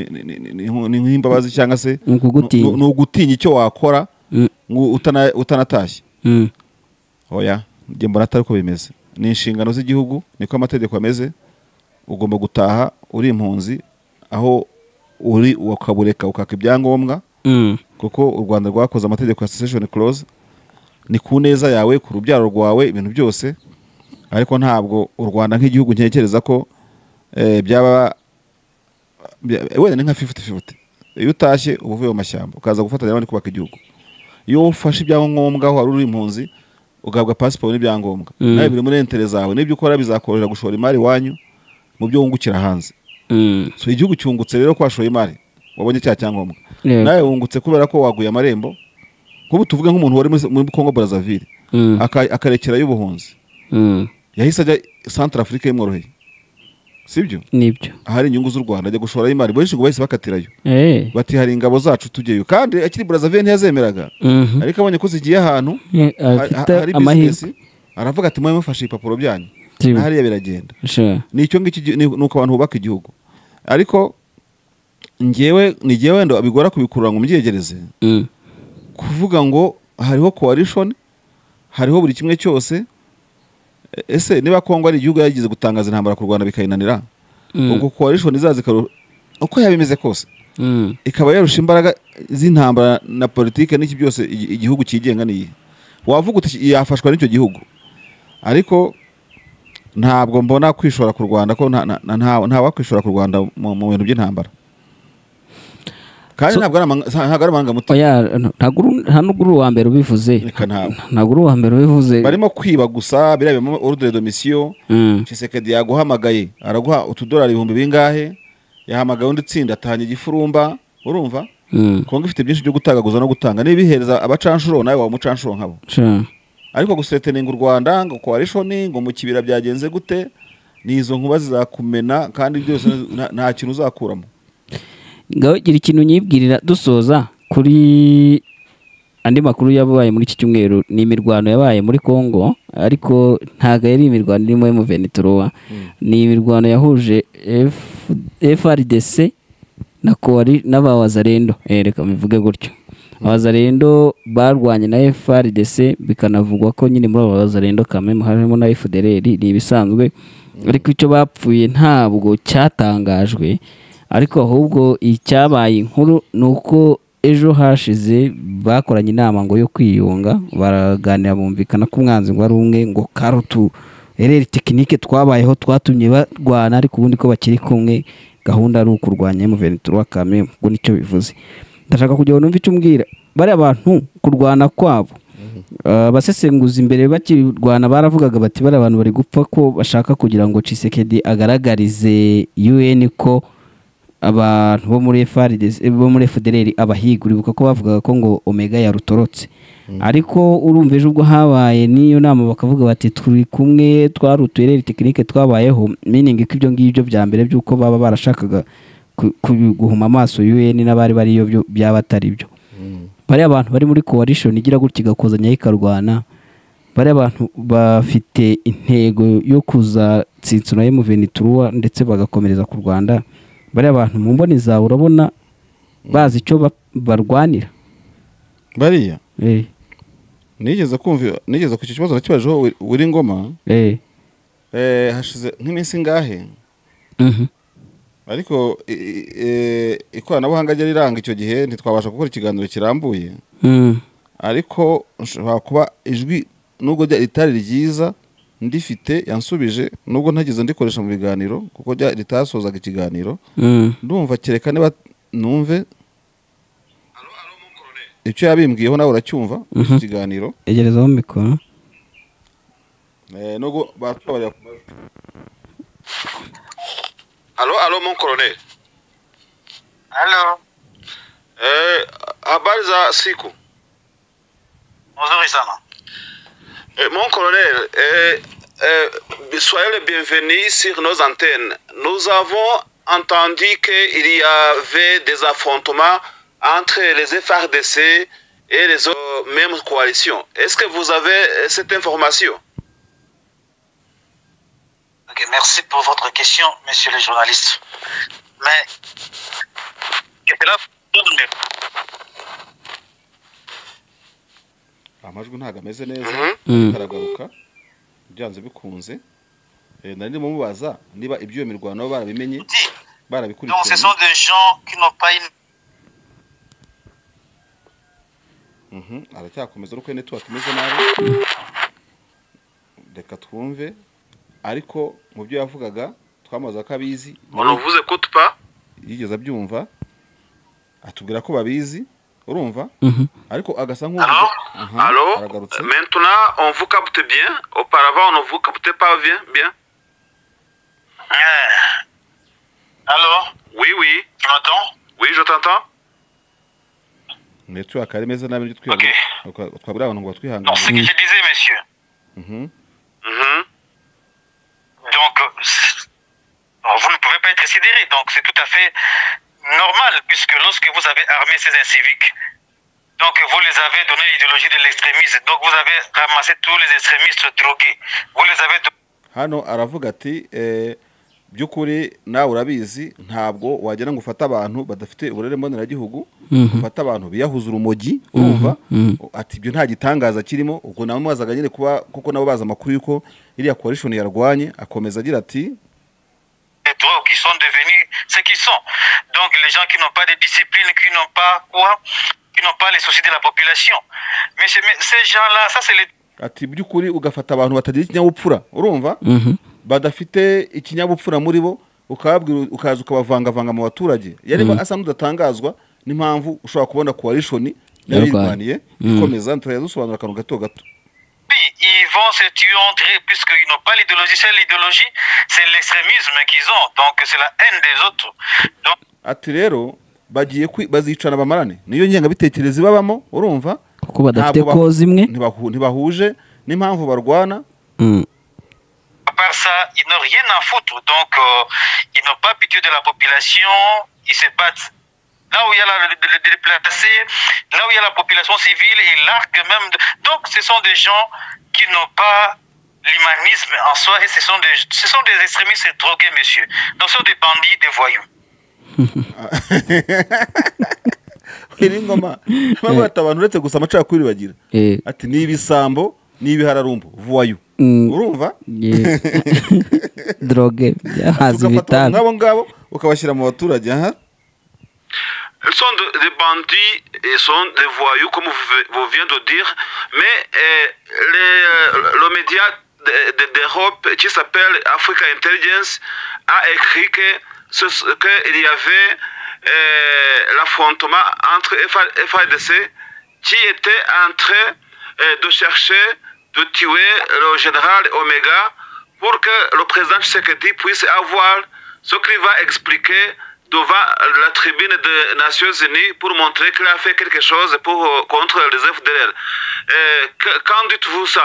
Speaker 2: ni nk'imbabazi cyangwa se ni ugutinya icyo wakora ngo utanatashye oya njye mbona atari ko bimeze ni inshingano z'igihugu niko amategeko ameze ugomba gutaha uri impunzi aho uri ukabureka ukaka ibyangombwa
Speaker 3: Mm.
Speaker 2: kuko u Rwanda rwakoze amategeko ya cessation clause ni ku neza yawe ku rubyaro rwawe ibintu byose ariko ntabwo u Rwanda nk'igihugu ntekereza ko eh, byaba wenda ni nka fifty fifty iyo utashye uba uvuye mu mashyamba ukaza gufatanya n'abandi kubaka igihugu iyo ufashe ibyangombwa aho wari uri impunzi ugahabwa passport n'ibyangombwa
Speaker 3: Mm.
Speaker 2: nawe biri muri intere zawe n'ibyo ukora bizakorera gushora imari wanyu mu byo wungukira hanze
Speaker 3: Mm.
Speaker 2: so igihugu cyungutse rero kwashoye imari wabonye cya cyangombwa
Speaker 3: Yeah.
Speaker 2: nawe wungutse kubera ko waguye amarembo nk'ubu tuvuge nk'umuntu wari muri- muri Congo Brazzaville
Speaker 3: Mm.
Speaker 2: aka- akarekerayo ubuhunzi
Speaker 3: Mm.
Speaker 2: yahise ajya Centre Afrique imworoheye sibyo
Speaker 3: Nibyo.
Speaker 2: ahari inyungu z'u Rwanda ajya gushora imari benshi ngo bahise bakatirayo
Speaker 3: Eh.
Speaker 2: bati hari ingabo zacu tujyeyo kandi akiri Brazzaville ntiyazemeraga
Speaker 3: Mhm.
Speaker 2: ariko abonye ko zigiye ahantu
Speaker 3: Eh,
Speaker 2: ha-
Speaker 3: afite
Speaker 2: hari
Speaker 3: amahirwe.
Speaker 2: business aravuga ati mwe mufashe ibipapuro byanyu
Speaker 3: Tibu.
Speaker 2: hariya biragenda
Speaker 3: Sure.
Speaker 2: nicyo ngiki gi- ni ni uko abantu bubaka igihugu ariko njyewe ni njyewe ndo bigora kubikurura ngo mbyegereze
Speaker 3: Mm.
Speaker 2: kuvuga ngo hariho coalition hariho buri kimwe cyose E- ese niba Kongo ari igihugu yagize gutangaza intambara ku Rwanda bikayinanira
Speaker 3: Mm.
Speaker 2: ubwo coalition izaza ikaru uko yabimeze kose
Speaker 3: Mm.
Speaker 2: ikaba yarusha imbaraga z'intambara na politike n'iki byose igi- igihugu cyigenga niyi wavuga uti yafashwa n'icyo gihugu ariko ntabwo mbona kwishora ku Rwanda ko nta nta- nta nta wakwishora ku Rwanda mu mu bintu by'intambara kandi
Speaker 3: So-
Speaker 2: ntabwo ari amanga- ntabwo ari amarangamutima
Speaker 3: Oya, ntabwo uru- nta nubwo uri uwa mbere ubivuze.
Speaker 2: Reka ntabwo.
Speaker 3: Ntabwo uri uwa mbere ubivuze.
Speaker 2: barimo kwiba gusa biriya bimo ordre de mission
Speaker 3: Mm.
Speaker 2: Tshisekedi yaguhamagaye araguha utudolari ibihumbi bingahe yahamagaye undi tsinda atahanye igifurumba urumva
Speaker 3: Mm.
Speaker 2: Kongo ifite byinshi byo gutagaguza no gutanga nibihereza abacanshuro nawe wa mucanshuro nkabo
Speaker 3: Sure.
Speaker 2: ariko guseteninga u Rwanda ngo coalition ngo mu kibira byagenze gute nizo nkuba zizakumena kandi byose nta- nta kintu uzakuramo
Speaker 3: Ngaho gira ikintu nyibwirira dusoza kuri andi makuru yabaye muri iki cyumweru ni imirwano yabaye muri Congo ariko ntago yari imirwano irimo M vingt-trois ni imirwano yahuje F- F R D C na Coali n'abawazarendo eh reka bivuge gutyo abawazarendo barwanye na F R D C bikanavugwa ko nyine muri abawazarendo kameme harimo na F D L R ni ibisanzwe ariko icyo bapfuye ntabwo cyatangajwe ariko ahubwo icyabaye inkuru ni uko ejo hashize bakoranye inama ngo yo kwiyunga baraganira bumvikana ko umwanzi ngo ari umwe ngo karutu ereri tekinike twabayeho twatumye barwana ariko ubundi ko bakiri kumwe gahunda ari ukurwanya M vingt-trois kameme ngo nicyo bivuze ndashaka kugira ngo numve icyo umbwira bari abantu kurwana kwabo abasesenguzi imbere bakirwana baravugaga bati bari abantu bari gupfa ko bashaka kugira ngo Tshisekedi agaragarize U N ko abantu bo muri F R D C bo muri F D L R abahiga uribuka ko bavugaga ko ngo Omega yarutorotse ariko urumva ejo ubwo habaye niyo nama bakavuga bati turi kumwe twarutuye tekinike twabayeho meaning ko ibyo ngibyo bya mbere byuko baba barashakaga ku- ku- guhuma amaso U N n'abari bariyo byo byaba atari byo bari abantu bari muri coalition igira gutya igakozanya ikarwana bari abantu bafite intego yo kuza tsinsura M vingt-trois ndetse bagakomereza ku Rwanda bari abantu mu mboni zawe urabona bazi icyo ba- barwanira
Speaker 2: bariya
Speaker 3: eh
Speaker 2: nigeze kumva nigeze ku icyo kibazo nakibajeho uri ngoma
Speaker 3: eh
Speaker 2: eh hashize nk'iminsi ngahe
Speaker 3: mhm
Speaker 2: ariko i- i- eh, ikoranabuhanga ryari riranga icyo gihe ntitwabasha gukora ikiganiro kirambuye
Speaker 3: mm
Speaker 2: ariko nshobora kuba ijwi nubwo rya- ritari ryiza ndifite yansubije nubwo ntagize ndikoresha mu biganiro kuko rya- ritasozaga ikiganiro
Speaker 3: mm
Speaker 2: ndumva kereka niba numve icyo yabimbwiyeho nawe uracyumva muri iki
Speaker 3: Mhm.
Speaker 2: kiganiro
Speaker 3: egerezaho mikoro
Speaker 2: eh, nubwo batubarira ku majwi.
Speaker 1: Allô, allô, mon colonel. Allô. Eh, habari za siku. Nzuri sana. Eh, mon colonel, eh, eh, soyez le bienvenu sur nos antennes. Nous avons entendu qu'il y avait des affrontements entre les F R D C et les autres mêmes coalitions. Est-ce que vous avez euh, cette information? Ok, merci pour votre question, monsieur le journaliste. Mais, qu'est-ce que là?
Speaker 2: amajwi ntabwo ameze neza
Speaker 1: Mhm.
Speaker 3: Mm.
Speaker 2: karagaruka byanze bikunze Eh, nari ndimo mubaza niba ibyo mirwano nabo barabimenye
Speaker 1: Donc ce
Speaker 2: barabikurikiranye.
Speaker 1: sont des gens qui n'ont pas une
Speaker 2: Mhm, aracyakomeza uko network imeze nabi. Reka twumve ariko mu byo yavugaga twamaza ko abizi.
Speaker 5: On ne vous écoute pas.
Speaker 2: Yigeze abyumva atubwira ko babizi urumva
Speaker 3: Mhm.
Speaker 2: ariko agasa nk'uwo
Speaker 5: Allô
Speaker 2: Aha,
Speaker 5: Allô
Speaker 2: aragarutse.
Speaker 5: Maintenant, on vous capte bien. Auparavant, on ne vous captait pas bien. bien.
Speaker 1: Euh, Allô,
Speaker 5: Oui, oui.
Speaker 1: tu m'entends?
Speaker 5: Oui, je t'entends.
Speaker 2: network ari meze nabi ibyo
Speaker 1: Ok.
Speaker 2: twabwira twabwira abantu ngo
Speaker 1: Donc ce
Speaker 2: twihangane.
Speaker 1: que je disais, messieurs.
Speaker 2: Mhm.
Speaker 5: Mhm.
Speaker 1: Donc euh, c'est- bon, vous ne pouvez pas être sidéré. Donc c'est tout à fait normal puisque lorsque vous avez armé ces inciviques, donc vous les avez donné l'idéologie de l'extrémisme. Donc vous avez ramassé tous les extrémistes drogués. Vous les avez don-
Speaker 2: Hano aravuga ati eh, by'ukuri nawe urabizi ntabwo wagera ngo ufate abantu badafite uburere mboneragihugu
Speaker 3: Mhm.
Speaker 2: ufate abantu biyahuza urumogi urumva
Speaker 3: Mhm.
Speaker 2: ati ibyo nta gitangaza kirimo ubwo nawe mubazaga nyine kuba kuko nabo baza amakuru yuko iriya coalition yarwanye akomeza agira ati
Speaker 1: les drogues qui sont devenus ce qu'ils sont. Donc les gens qui n'ont pas de discipline, qui n'ont pas quoi, qui n'ont pas les soucis de la population. Mais, c'est- mais ces gens-là, ça c'est les
Speaker 2: ati by'ukuri ugafata abantu batagira ikinyabupfura urumva
Speaker 3: Mhm.
Speaker 2: badafite ikinyabupfura muri bo ukababwira ukaza ukabavangavanga mu baturage yarimo asa n'udatangazwa n'impamvu ushobora kubona coalition yabirwaniye ikomeza turaya dusobanura akantu gato gato.
Speaker 1: pays, ils vont se tuer entre eux puisqu'ils n'ont pas l'idéologie. C'est l'idéologie, c'est l'extrémisme qu'ils ont. Donc c'est la haine des autres. Donc
Speaker 2: Ati rero bagiye kwi- bazicana bamarane niyo ngengabitekerezo babamo urumva
Speaker 3: kuko badafite
Speaker 2: ntabwo bahu-
Speaker 3: koza imwe.
Speaker 2: ntibahu- ntibahuje n'impamvu barwana.
Speaker 3: Mm.
Speaker 1: à part ça, ils n'ont rien à foutre. Donc euh, ils n'ont pas pitié de la population. Ils se battent. Là où il y a la- le, le déplacé, là où il y a la population civile, ils larguent même. de- Donc ce sont des gens qui n'ont pas l'humanisme en soi et ce sont des, ce sont des extrémistes drogués, monsieur. Donc ce sont des bandits, des voyous.
Speaker 2: iri ngoma mpamvu ati abantu uretse gusa amacakubiri bagira
Speaker 3: Eh.
Speaker 2: ati ni ibisambo ni ibihararumbo vuwayu
Speaker 3: Mm.
Speaker 2: urumva
Speaker 3: Yeah. Drogue byahaza
Speaker 2: ugafata
Speaker 3: ibitabi.
Speaker 2: nk'abo ngabo ukabashyira mu baturage aha.
Speaker 5: Ils sont de- des bandits et sont des voyous, comme vous, vous venez de dire. Mais euh, les- le média de- de- d'Europe qui s'appelle Africa Intelligence a écrit que ce- qu'il y avait euh, l'affrontement entre F A D C qui était en train euh, de chercher de tuer le général Omega pour que le président Tshisekedi puisse avoir ce qu'il va expliquer devant la tribune des Nations Unies pour montrer qu'il a fait quelque chose pour, contre les F D L R. Euh, que- Qu'en dites-vous ça?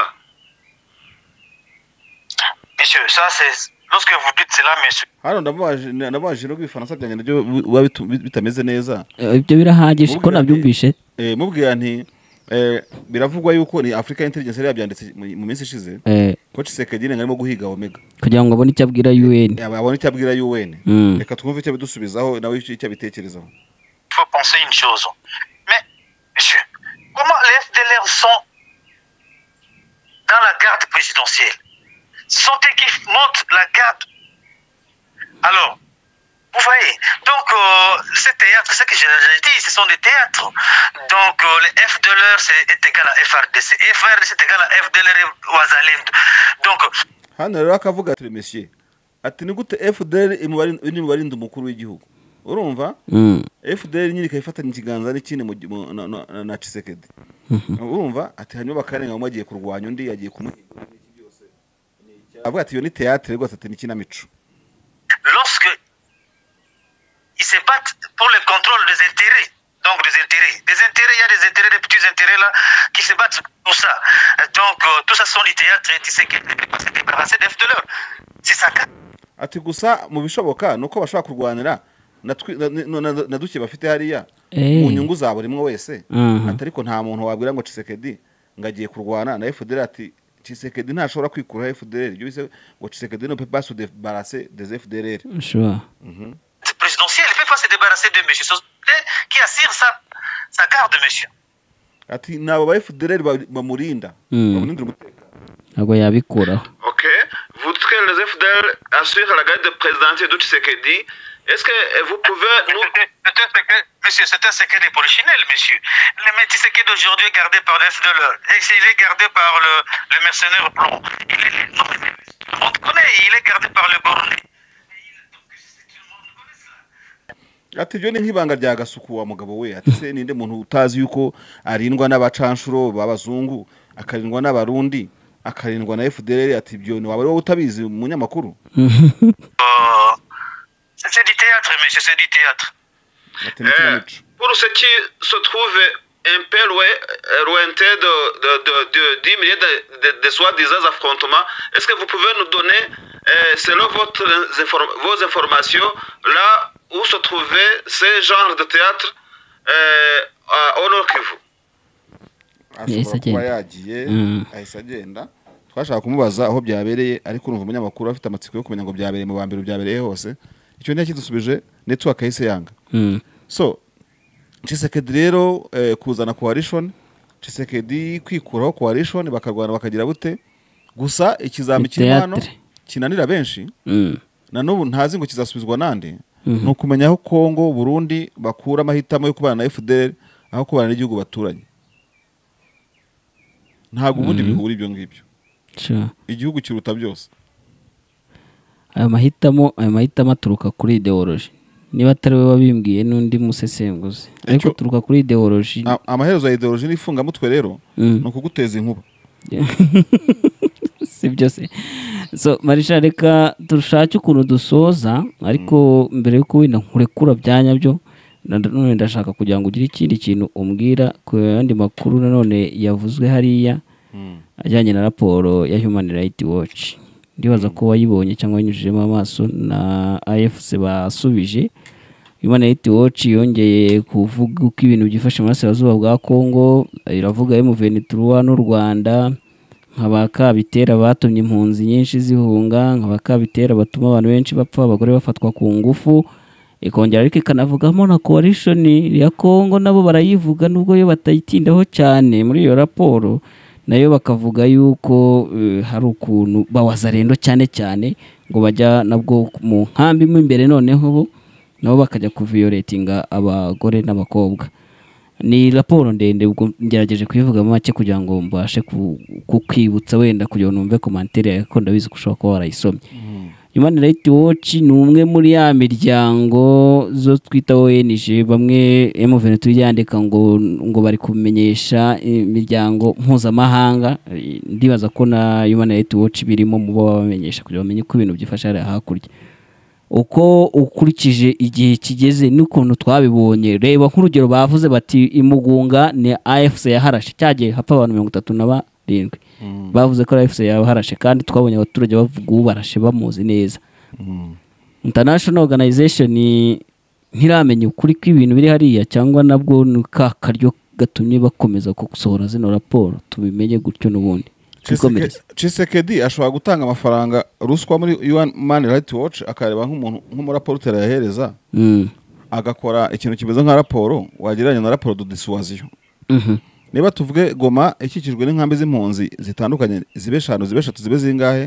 Speaker 1: Monsieur, ça c'est. Lorsque vous dites cela, monsieur,
Speaker 2: hano ndabaje ndabaje no kwifaransa byanjye nabyo biba bitu- bitameze neza.
Speaker 3: Eh, ibyo birahagije ko
Speaker 2: Mubwira ati-
Speaker 3: nabyumvishe.
Speaker 2: eh mubwira nti eh biravugwa yuko ni Africa Intelligence yari yabyanditse mu mu minsi ishize
Speaker 3: Eh,
Speaker 2: ko Tshisekedi arimo guhiga Omega
Speaker 3: kugira ngo abone icyo abwira U N.
Speaker 2: abone icyo abwira U N.
Speaker 3: Mm.
Speaker 2: Reka twumve icyo bidusubizaho nawe icyo abitekerezaho.
Speaker 1: il faut penser une chose. Mais, monsieur, comment les F D L R sont dans la garde présidentielle? Ce sont eux qui montent la garde. Alors, vous voyez, donc euh, ces théâtres, ce que j'ai dit, ce sont des théâtres. Donc euh, les F D L R c'est est égal à F R D C, F R D C est égal à F D L R Ouazalendo. Donc
Speaker 2: Hano rero akavuga ati monsieur ati ni gute F D L iri mu barinda umukuru w'igihugu urumva
Speaker 3: Mm.
Speaker 2: F D L nyine ikayifatanya ikiganza n'ikindi mu mu- na- na- na Tshisekedi urumva ati hanyuma bakarenga mu agiye kurwanya undi yagiye kumuhindura n'iki byose avuga ati iyo ni théâtre rwose ati ni kinamico.
Speaker 1: lorsque ils se battent pour le contrôle des intérêts, donc des intérêts, des intérêts, il y a des intérêts, des petits intérêts là qui se battent pour ça. Donc euh, tout ça sont des théâtres et tu sais qu'ils ne peuvent pas se débarrasser d'F D L R. C'est ça.
Speaker 2: Ati gusa mu bishoboka nuko bashobora kurwanira na twi- na- na- na- na duke bafite hariya
Speaker 3: Eh.
Speaker 2: mu nyungu za buri umwe wese.
Speaker 3: Mhm.
Speaker 2: Ati ariko nta muntu wabwira ngo Tshisekedi ngo agiye kurwana na F D L ati Tshisekedi ntashobora kwikuraho F D L ibyo bise ngo Tshisekedi ne peut pas se débarrasser des F D L R.
Speaker 3: Sure.
Speaker 1: Présidentielle, il ne peut pas se débarrasser de monsieur. C'est eux qui assure sa, sa garde, monsieur.
Speaker 2: Ati nabo ba F D L ba- bamurinda
Speaker 3: Mm.
Speaker 2: bamurindira umutekano.
Speaker 3: ntabwo yabikuraho.
Speaker 5: Ok, vous que les F D L assurent la garde présidentielle de Tshisekedi. Est-ce que vous pouvez nous...
Speaker 1: Monsieur, c'est un secret de polichinelle, monsieur. Le Tshisekedi d'aujourd'hui est gardé par le F D L. Il est gardé par le, le mercenaire blond. Il est, on connaît, il est gardé par le borné.
Speaker 2: ati byo ni nk'ibanga rya gasuku wa mugabo we ati se ninde muntu utazi yuko arindwa n'abacanshuro b'abazungu akarindwa n'abarundi akarindwa na F D L ati byo ni waba utabizi umunyamakuru.
Speaker 1: C'est du théâtre, monsieur, c'est du théâtre.
Speaker 5: Euh, pour ce qui se trouve un peu loin, lointain de, de, de, de, dix milliers de, de, de soi-disant affrontements, est-ce que vous pouvez nous donner, euh, selon votre, vos informations, là où se trouvait ce genre de théâtre euh, au Nord Kivu?
Speaker 2: ashobora kuba yagiye ahise agenda twashaka kumubaza aho byabereye ariko urumva umunyamakuru afite amatsiko yo kumenya ngo byabereye mu bambere byabereye hose icyo ndiye kidusubije network yahise yanga. So Tshisekedi rero eh, kuzana coalition Tshisekedi kwikuraho coalition bakarwana bakagira bute gusa ikizami cy'imano kinanira benshi na n'ubu ntazi ngo kizasubizwa nande no kumenya aho Kongo Burundi bakura amahitamo yo kubana na F D L aho kubana n'igihugu baturanye ntago ubundi bihuri ibyo ngibyo igihugu kiruta byose.
Speaker 3: Ayo mahitamo ayo mahitamo aturuka kuri ideology niba atari we wabimbwiye n'undi musesenguzi ariko turuka kuri ideology.
Speaker 2: Amaherezo ya ideology nifunga mutwe rero no kuguteza inkuba
Speaker 3: si byose. So Marisha reka turushake ukuntu dusoza ariko mbere yuko wenda nkurekura byanya byo none ndashaka kugira ngo ugire ikindi kintu umbwira ku yandi makuru nanone yavuzwe hariya ajyanye na raporo ya Human Rights Watch. Ndibaza ko wayibonye cyangwa wanyujijemo amaso na A F C basubije. Human Rights Watch yongeye kuvuga uko ibintu byifashe mu burasirazuba bwa Kongo, iravuga M vingt-trois n'u Rwanda nk'abakabitera batumye impunzi nyinshi zihunga, nk'abakabitera batuma abantu benshi bapfa, abagore bafatwa ku ngufu. Ikongera ariko ikanavugamo na coalition ya Kongo nabo barayivuga nubwo yo batayitindaho cyane muri iyo raporo, nayo bakavuga yuko uh, hari ukuntu bawazarendo cyane cyane ngo bajya nabwo mu nkambi mu imbere noneho bo nabo bakajya kuviolatinga abagore n'abakobwa. Ni raporo ndende ubwo ngerageje kuyivuga make kugira ngo mbashe kukwibutsa wenda kugira ngo numve commentaire yako ndabizi kushobora kuba warayisomye. Human Rights Watch ni umwe muri ya miryango zo twita O N G bamwe M vingt-trois yandika ngo ngo bari kumenyesha imiryango mpuzamahanga. Ndibaza ko na Human Rights Watch birimo mu bo bamenyesha kugira bamenye ko ibintu byifasha ari hakurya. Uko ukurikije igihe kigeze n'ukuntu twabibonye reba nk'urugero bavuze bati imugunga ni A F C yaharashe cyagiye hapfa abantu mirongo itatu na barindwi. Bavuze ko A F C yaharashe kandi twabonye abaturage bavuga ubarashe bamuzi neza. International Organization ntiramenya ukuri kw'ibintu biri hariya cyangwa nabwo nukakaryo gatumye bakomeza gusohora zino raporo tubimenye gutyo n'ubundi.
Speaker 2: Tshisekedi ashobora gutanga amafaranga ruswa muri Human Rights Watch akareba nk'umuntu nk'umuraportera yahereza agakora ikintu kimeze nka raporo wagereranya na raporo de dissuasion. Niba tuvuge Goma ikikijwe n'inkambi z'impunzi zitandukanye zibe eshanu zibe eshatu zibe zingahe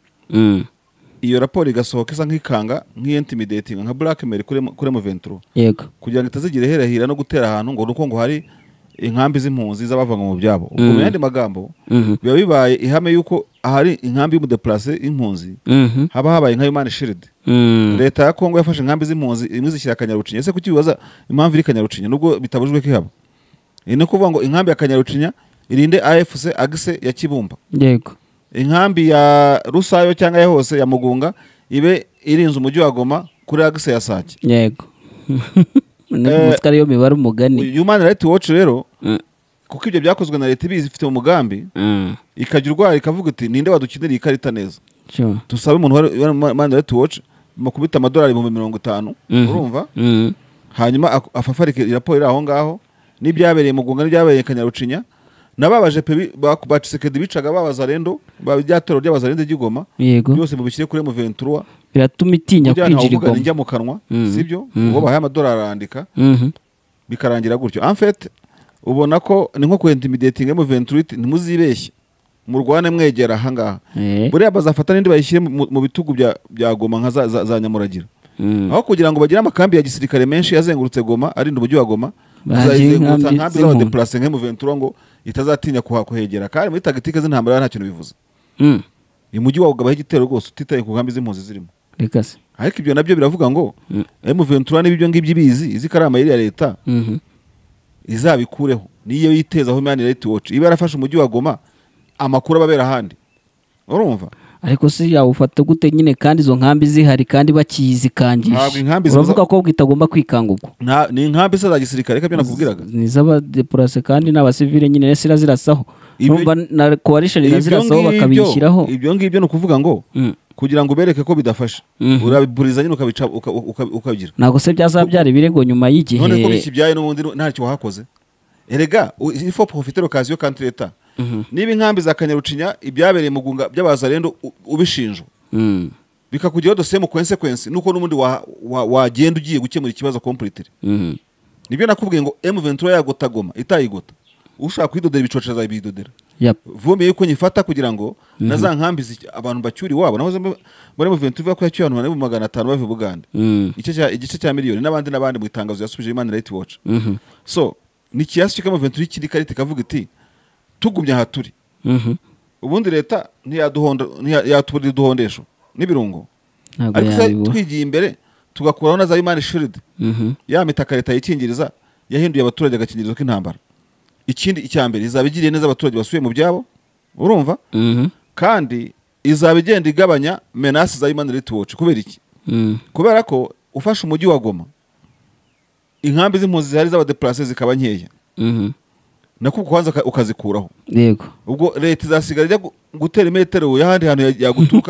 Speaker 2: iyo raporo igasohoka isa nk'ikanga nk'intimidating nka blackmail kuri kuri M vingt-trois
Speaker 3: yego
Speaker 2: kugira ngo itazigire herahira no gutera ahantu ngo nuko ngo hari inkambi z'impunzi z'abavanga mu byabo. Ubwo mu yandi magambo biba bibaye ihame yuko ahari inkambi y'umudeplace impunzi haba habaye nka Human Shield. Leta ya Kongo yafashe inkambi z'impunzi imwe zishyira Kanyarucinya. Ese kuki bibaza impamvu iri Kanyarucinya nubwo bitabujwe ko ihaba? Ine kuvuga ngo inkambi ya Kanyarucinya irinde A F C agise ya Kibumba.
Speaker 3: Yego.
Speaker 2: Inkambi ya Rusayo cyangwa ya hose ya Mugunga ibe irinze umujyi wa Goma kuri agise ya Sake.
Speaker 3: Yego. Muskari yo mibara umugani.
Speaker 2: Human Rights Watch rero kuko ibyo byakozwe na leta ibizi ifite umugambi ikagira urwara ikavuga iti ninde wadukinira iyi karita neza.
Speaker 3: Sure.
Speaker 2: Tusabe umuntu wa Human Rights Watch makubita amadolari mu mirongo itanu urumva? Hanyuma afafarike raporo iraho ngaho n'ibyabereye mu Gunga n'ibyabereye Kanyarucinya nababaje pe bacisekedi bicaga babazarendo babyatoro by'abazarendo y'Igoma byose mu bishyire kuri M vingt-trois
Speaker 3: biratuma itinya kwinjira Igoma
Speaker 2: njya mu kanwa sibyo ngo bahaye amadolari arandika bikarangira gutyo. En fait ubona ko ni nko ku intimidating M vingt-trois ntimuzibeshye murwane mwegera ahangaha
Speaker 3: Eh.
Speaker 2: buriya bazafata n'indi bayishyire mu mu bitugu bya bya Goma nka za- za za Nyamuragira
Speaker 3: Mm.
Speaker 2: aho kugira ngo bagire amakambi ya gisirikare menshi yazengurutse Goma arinda umujyi wa Goma
Speaker 3: Bagiye
Speaker 2: bazayizengurutsa
Speaker 3: inkambi
Speaker 2: nkambi
Speaker 3: z'impunzi.
Speaker 2: z'abadeplase nk'emu ventura ngo itazatinya kuhegera kandi muri tagitike z'intambara nta kintu bivuze
Speaker 3: Mm.
Speaker 2: uyu mujyi wawugabaho igitero rwose utitaye ku nkambi z'impunzi zirimo
Speaker 3: reka se
Speaker 2: ariko ibyo nabyo biravuga ngo
Speaker 3: Mm.
Speaker 2: emu ventura niba ibyo ngibyo ibizi izi ko ari amayeri ya leta
Speaker 3: Mhm.
Speaker 2: izabikureho niyo yitezaho Human Rights Watch iba yarafashe umujyi wa Goma amakuru ababera ahandi urumva
Speaker 3: ariko si yawufata gute nyine kandi izo nkambi zihari kandi
Speaker 2: Ntabwo
Speaker 3: bakizikangisha
Speaker 2: inkambi
Speaker 3: uravuga
Speaker 2: zibuza-
Speaker 3: ko bwitagomba kwikangurwa
Speaker 2: nta ni inkambi se za gisirikare kabyo nakubwiraga
Speaker 3: ni iz'abadeplase kandi n'abasivile nyine rero zirasaho
Speaker 2: Ibyo-
Speaker 3: urumva na coalition
Speaker 2: Ibyo
Speaker 3: zirasaho
Speaker 2: ngibyo-
Speaker 3: bakabishyiraho
Speaker 2: ibyo ngibyo ni ukuvuga ngo
Speaker 3: Mm.
Speaker 2: kugira ngo ubereke ko bidafasha
Speaker 3: Mhm.
Speaker 2: urabiburiza nyine ukabica uka- uka- ukabigira
Speaker 3: ntabwo se byazabyara ibirego nyuma y'igihe
Speaker 2: none ko bikibyaye n'ubundi ntacyo wahakoze erega u- il faut profiter l'occasion quand l'État
Speaker 3: Mhm.
Speaker 2: niba inkambi za Kanyarucinya ibyabereye mu gunga by'abazarendo u- ubishinjwa
Speaker 3: Mm.
Speaker 2: bikakugiraho dosiye mu consequence nuko n'ubundi wa- wa- wagenda ugiye gukemura ikibazo completely
Speaker 3: Mhm.
Speaker 2: nibyo nakubwiye ngo emu ventura yagota Goma itayigota ushaka kwidodera ibicocera azabidodera
Speaker 3: Yep.
Speaker 2: vumeye yuko nyifata kugira ngo na za nkambi zi- abantu bacyuri wabo nahoze mbe- muri emu ventura ko yacyuye abantu bane mu magana atanu bava i Bugande
Speaker 3: Mm.
Speaker 2: igice cya igice cya miliyoni n'abandi n'abandi mu itangazo yasubije Human Rights Watch
Speaker 3: Mhm.
Speaker 2: so ni kiyasi cy'uko emu ventura ikiri karita ikavuga iti tugumye aha turi
Speaker 3: Mhm.
Speaker 2: ubundi leta ntiyaduhonda ntiyatuburira uduhondesho n'ibirungo
Speaker 3: ntabwo
Speaker 2: ariko se
Speaker 3: yabibura
Speaker 2: twigiye imbere tugakuraho na za Human Shield
Speaker 3: Mhm.
Speaker 2: ya mitaka leta yikingiriza yahinduye abaturage agakingirizo k'intambara ikindi icya mbere izaba igiriye neza abaturage basubiye mu byabo urumva
Speaker 3: Mhm.
Speaker 2: kandi izaba igenda igabanya menasi za Human Rights Watch kubera iki
Speaker 3: Mm.
Speaker 2: kubera ko ufashe umujyi wa Goma inkambi z'impunzi zihari z'abadeplase zikaba nkeya
Speaker 3: Mhm.
Speaker 2: nako kwanza uka- ukazikuraho
Speaker 3: yego
Speaker 2: ubwo leta izasigara ijya gu- gutera imetero y'ahandi hantu ya- yaguturuka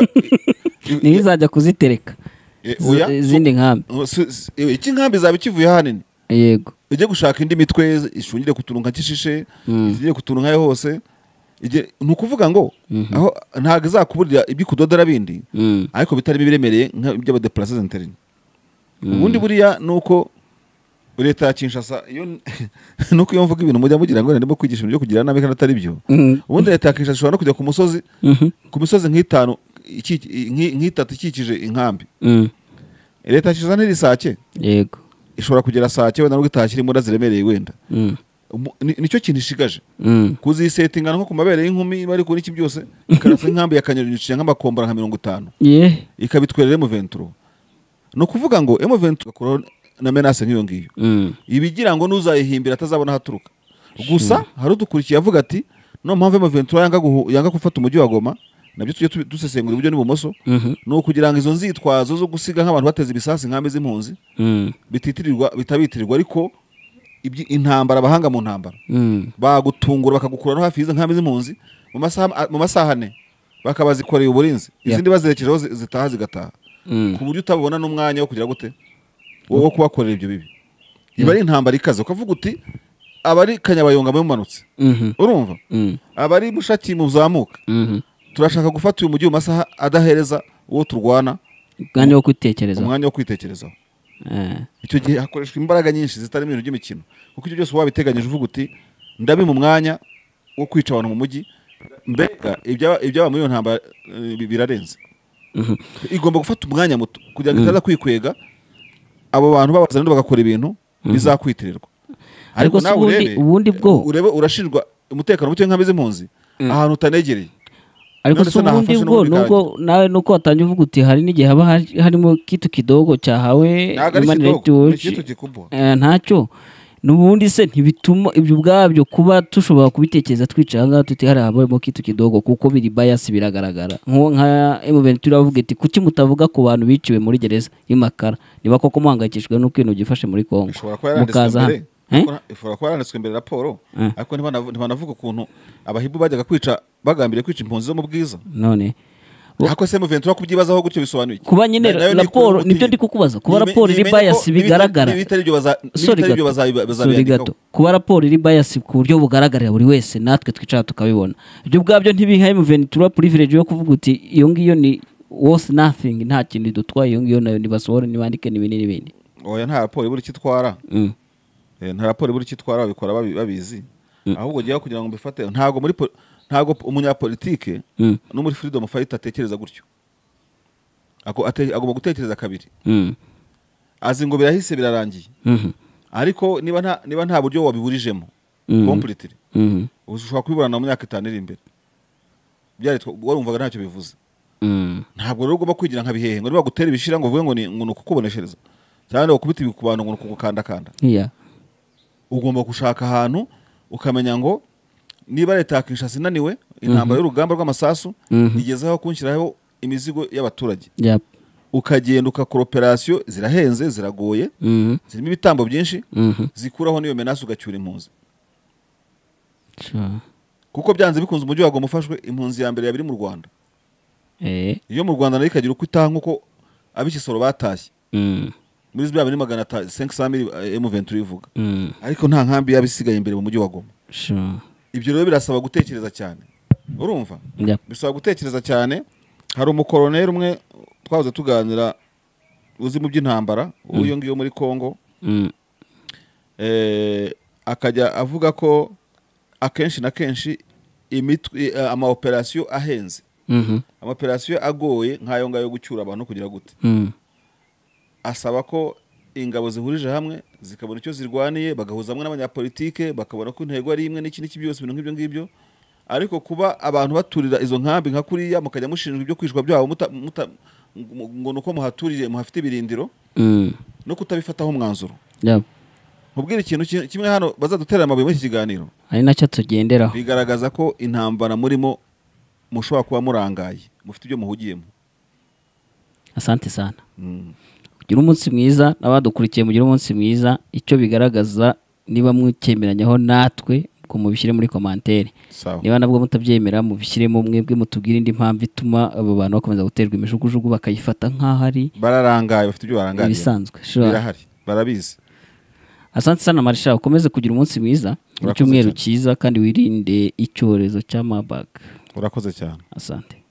Speaker 3: niyo izajya kuzitereka
Speaker 2: Eh,
Speaker 3: Z-
Speaker 2: oya,
Speaker 3: izindi nkambi
Speaker 2: so- si- si- eh, iki nkambi izaba ikivuye ahanini
Speaker 3: yego
Speaker 2: ijye gushaka indi mitwe ishungire ku tuntu nka Kishishe
Speaker 3: Mm.
Speaker 2: igiye ku tuntu nkayo hose Ige- ni ukuvuga ngo aho ntabwo izakuburira iby'ikudodera bindi
Speaker 3: Mm.
Speaker 2: ariko bitarimo ibiremereye nk'iby'abadeplase interine ubundi buriya ni uko leta ya Kinshasa iyo nuko iyo mvuga ibintu mujya mugira ngo ndimo kwigisha ibintu byo kugira nabi kandi atari byo
Speaker 3: Mhm.
Speaker 2: ubundi leta ya Kinshasa ishobora no kujya ku musozi
Speaker 3: Mhm.
Speaker 2: ku misozi nk'itanu iki- nki- nk'itatu ikikije inkambi
Speaker 3: Mm.
Speaker 2: leta ya Kinshasa ntiri sake
Speaker 3: yego
Speaker 2: ishobora kugera sake wenda nubwo itashyira imbunda ziremereye wenda
Speaker 3: Mm.
Speaker 2: Umu- ni- nicyo kintu ishigaje
Speaker 3: Mm.
Speaker 2: kuzisetingana nko ku mabere y'inkumi bari kuri iki byose ikarasa inkambi ya Kanyarucinya nk'amakombora nka mirongo itanu
Speaker 3: yeah
Speaker 2: ikabitwerera emu ventura ni ukuvuga ngo emu ventura igakuraho na menase nk'iyo ngiyo
Speaker 3: Mm.
Speaker 2: ibigira ngo n'uzayihimbira atazabona aho aturuka gusa hari udukurikiye avuga ati no mpamvu emu ventura yanga guhu- yanga gufata umujyi wa Goma nabyo tujye tubi- dusesengura iburyo n'ibumoso
Speaker 3: Mhm.
Speaker 2: ni ukugira ngo izo nzitwazo zo gusiga nk'abantu bateza ibisasi inkambi z'impunzi
Speaker 3: Mm.
Speaker 2: bititirirwa bitabitirirwa ariko ibyi- intambara abahanga mu ntambara
Speaker 3: Mm.
Speaker 2: bagutungura bakagukura no hafi y'izo nkambi z'impunzi mu masaha mu masaha ane bakaba zikoreye uburinzi izindi bazerekejeho zi- zitaha zigataha
Speaker 3: Mm.
Speaker 2: ku buryo utabona n'umwanya wo kugira gute wo wo kubakorera ibyo bibi iba ari intambara ikaze ukavuga uti abari Kanyabayonga mumanutse
Speaker 3: Mhm.
Speaker 2: urumva
Speaker 3: Mm.
Speaker 2: abari Mushaki muzamuka
Speaker 3: Mhm.
Speaker 2: turashaka gufata uyu mujyi mu masaha adahereza uwo turwana
Speaker 3: umwanya wo kwitekereza
Speaker 2: umwanya wo kwitekerezaho
Speaker 3: Eh.
Speaker 2: icyo gihe hakoreshwa imbaraga nyinshi zitarimo ibintu by'imikino kuko ibyo byose wabiteganyije uvuga uti ndabi mu mwanya wo kwica abantu mu mujyi mbega ibyaba ibyaba muri iyo ntambara eh, bi- birarenze
Speaker 3: Mhm.
Speaker 2: igomba gufata umwanya muto kugira ngo itaza kwikwega abo bantu babazana bagakora ibintu bizakwitirirwa
Speaker 3: Ariko se ubundi- ubundi bwo-
Speaker 2: urebe urashinjwa umutekano muke nk'ameze impunzi ahantu utanegereye
Speaker 3: ariko
Speaker 2: None
Speaker 3: se
Speaker 2: se nahafashe
Speaker 3: ubundi bwo
Speaker 2: n'ubundi
Speaker 3: nubwo nawe nuko watangiye uvuga uti hari n'igihe haba hari- harimo kitu kidogo cyahawe
Speaker 2: ntabwo ari
Speaker 3: Human Rights
Speaker 2: kidogo ni
Speaker 3: Watch.
Speaker 2: ikintu gikubwa
Speaker 3: Eh, ntacyo n'ubundi se ntibituma ibyo ubwabyo kuba dushobora kubitekereza twicaye ahangaha tuti hari habayemo kitu kidogo kuko biri bias biragaragara nko nka emu ventura avuga ati kuki mutavuga ku bantu biciwe muri gereza y'Imakara niba koko muhangayikishijwe n'uko ibintu byifashe muri Kongo
Speaker 2: ishobora kuba yaranditswe
Speaker 3: mukaza
Speaker 2: mbere
Speaker 3: hano Eh?
Speaker 2: ariko na- ishobora kuba yaranditswe mbere raporo
Speaker 3: Eh.
Speaker 2: ariko ntibanavu- ntibanavuga ukuntu abahibu bajyaga kwica bagambiriye kwica impunzi zo mu bwiza
Speaker 3: none Bo-
Speaker 2: ariko se muventura kubyibazaho gutyo bisobanuye iki?
Speaker 3: kuba nyine
Speaker 2: Na- nayo ni
Speaker 3: raporo
Speaker 2: ukuri
Speaker 3: nibyo
Speaker 2: umuti.
Speaker 3: ndi kukubaza kuba
Speaker 2: Nime-
Speaker 3: raporo iri
Speaker 2: nimenye ko
Speaker 3: bias
Speaker 2: n'ibitari-
Speaker 3: bigaragara
Speaker 2: n'ibitari ibyo baza-
Speaker 3: Sorry
Speaker 2: n'ibitari ibyo
Speaker 3: gato.
Speaker 2: bazabi-
Speaker 3: Sorry
Speaker 2: bazabiyandikaho
Speaker 3: gato. kuba raporo iri bias ku buryo bugaragarira buri wese natwe twicara tukabibona ibyo ubwabyo ntibiha emu ventura privilege yo kuvuga uti iyo ngiyo ni worth nothing nta kintu idutwaye iyo ngiyo nayo nibasohore nibandike n'ibindi n'ibindi
Speaker 2: oya nta raporo ibura icyo itwara
Speaker 3: Mm.
Speaker 2: Eh, nta raporo ibura icyo itwara babikora babi- babizi ahubwo jyaho kugira ngo mbifate ntabwo muri po- ntago umunyapolitike
Speaker 3: Mm.
Speaker 2: no muri freedom fight atekereza gutyo. Ako ate- agomba gutekereza kabiri.
Speaker 3: Mm.
Speaker 2: Azi ngo birahise birarangiye.
Speaker 3: Mhm.
Speaker 2: Ariko niba nta niba nta buryo wabiburijemo
Speaker 3: Mhm.
Speaker 2: completely
Speaker 3: Mhm.
Speaker 2: ushobora kubiburana mu myaka itanu iri imbere. Byari warumvaga ntacyo bivuze.
Speaker 3: Mm.
Speaker 2: Ntabwo rero ugomba kwigira nka bihehe ngo niba gutera ibishira ngo uvuge ngo ni ngo ni ukukuboneshereza cyangwa ukubita ibi ku bantu ngo ni ukugukandakanda.
Speaker 3: Yeah.
Speaker 2: Ugomba gushaka ahantu ukamenya ngo niba leta ya Kinshasa inaniwe intambara y'urugamba rw'amasasu
Speaker 3: Mhm.
Speaker 2: igezeho kunshyiraho imizigo y'abaturage,
Speaker 3: Yep.
Speaker 2: ukagenda ukakora operasiyo zirahenze ziragoye
Speaker 3: Mhm.
Speaker 2: zirimo ibitambo byinshi
Speaker 3: Mhm.
Speaker 2: zikuraho n'iyo menace ugacyura impunzi,
Speaker 3: Sure.
Speaker 2: kuko byanze bikunze umujyi wagomba ufashwe impunzi ya mbere yabiri mu Rwanda.
Speaker 3: Eh.
Speaker 2: Iyo mu Rwanda nayo ikagira uko itaha nk'uko ab'Ikisoro batashye
Speaker 3: Mm.
Speaker 2: muri ziriya biri magana atanu cinq cent mille M vingt-trois ivuga,
Speaker 3: Mm.
Speaker 2: ariko nta nkambi yabisigaye imbere mu mujyi wa Goma.
Speaker 3: Sure.
Speaker 2: Ibyo rero birasaba gutekereza cyane, urumva
Speaker 3: Yep.
Speaker 2: bisaba gutekereza cyane. Hari umukoroneri umwe twahoze tuganira uzi mu by'intambara uyo ngiyo muri Kongo,
Speaker 3: Mm.
Speaker 2: eh, akajya avuga ko akenshi na kenshi imitwe ama operation ahenze,
Speaker 3: Mhm.
Speaker 2: ama operation agoye nk'ayo ngayo gucyura abantu kugira gute,
Speaker 3: Mm.
Speaker 2: asaba ko ingabo zihurije hamwe zikabona icyo zirwaniye bagahuza hamwe n'abanyapolitike bakabona ko intego ari imwe n'iki n'iki byose ibintu nk'ibyo ngibyo. Ariko kuba abantu baturira izo nkambi nka kuriya mukajya mushinjwa ibyo kwishwa byabo muta, muta, ngo nuko muhaturiye muhafite ibirindiro
Speaker 3: Mm.
Speaker 2: no kutabifataho umwanzuro.
Speaker 3: Yep.
Speaker 2: Mubwira ikintu ki- kimwe hano bazadutera amabuye muri iki kiganiro
Speaker 3: Ari nacyo tugenderaho.
Speaker 2: bigaragaza ko intambara murimo mushobora kuba murangaye mufite ibyo muhugiyemo.
Speaker 3: Asante sana.
Speaker 2: Mm.
Speaker 3: Gira umunsi mwiza n'abadukurikiye mugira umunsi mwiza. Icyo bigaragaza niba mwekemeranyaho natwe ko mubishyire muri commentaire.
Speaker 2: Sawa.
Speaker 3: Niba nabwo mutabyemera mubishyiremo mwebwe mutubwire indi mpamvu ituma abo bantu bakomeza guterwa imijugujugu bakayifata nk'aho ari
Speaker 2: Bararangaye bafite ibyo barangariye.
Speaker 3: ibisanzwe. Sure.
Speaker 2: Birahari barabizi.
Speaker 3: Asante sana Marisha, ukomeze kugira umunsi mwiza,
Speaker 2: Urakoze
Speaker 3: icyumweru
Speaker 2: cyane.
Speaker 3: cyiza kandi wirinde icyorezo cya Marburg.
Speaker 2: Urakoze cyane.
Speaker 3: Asante.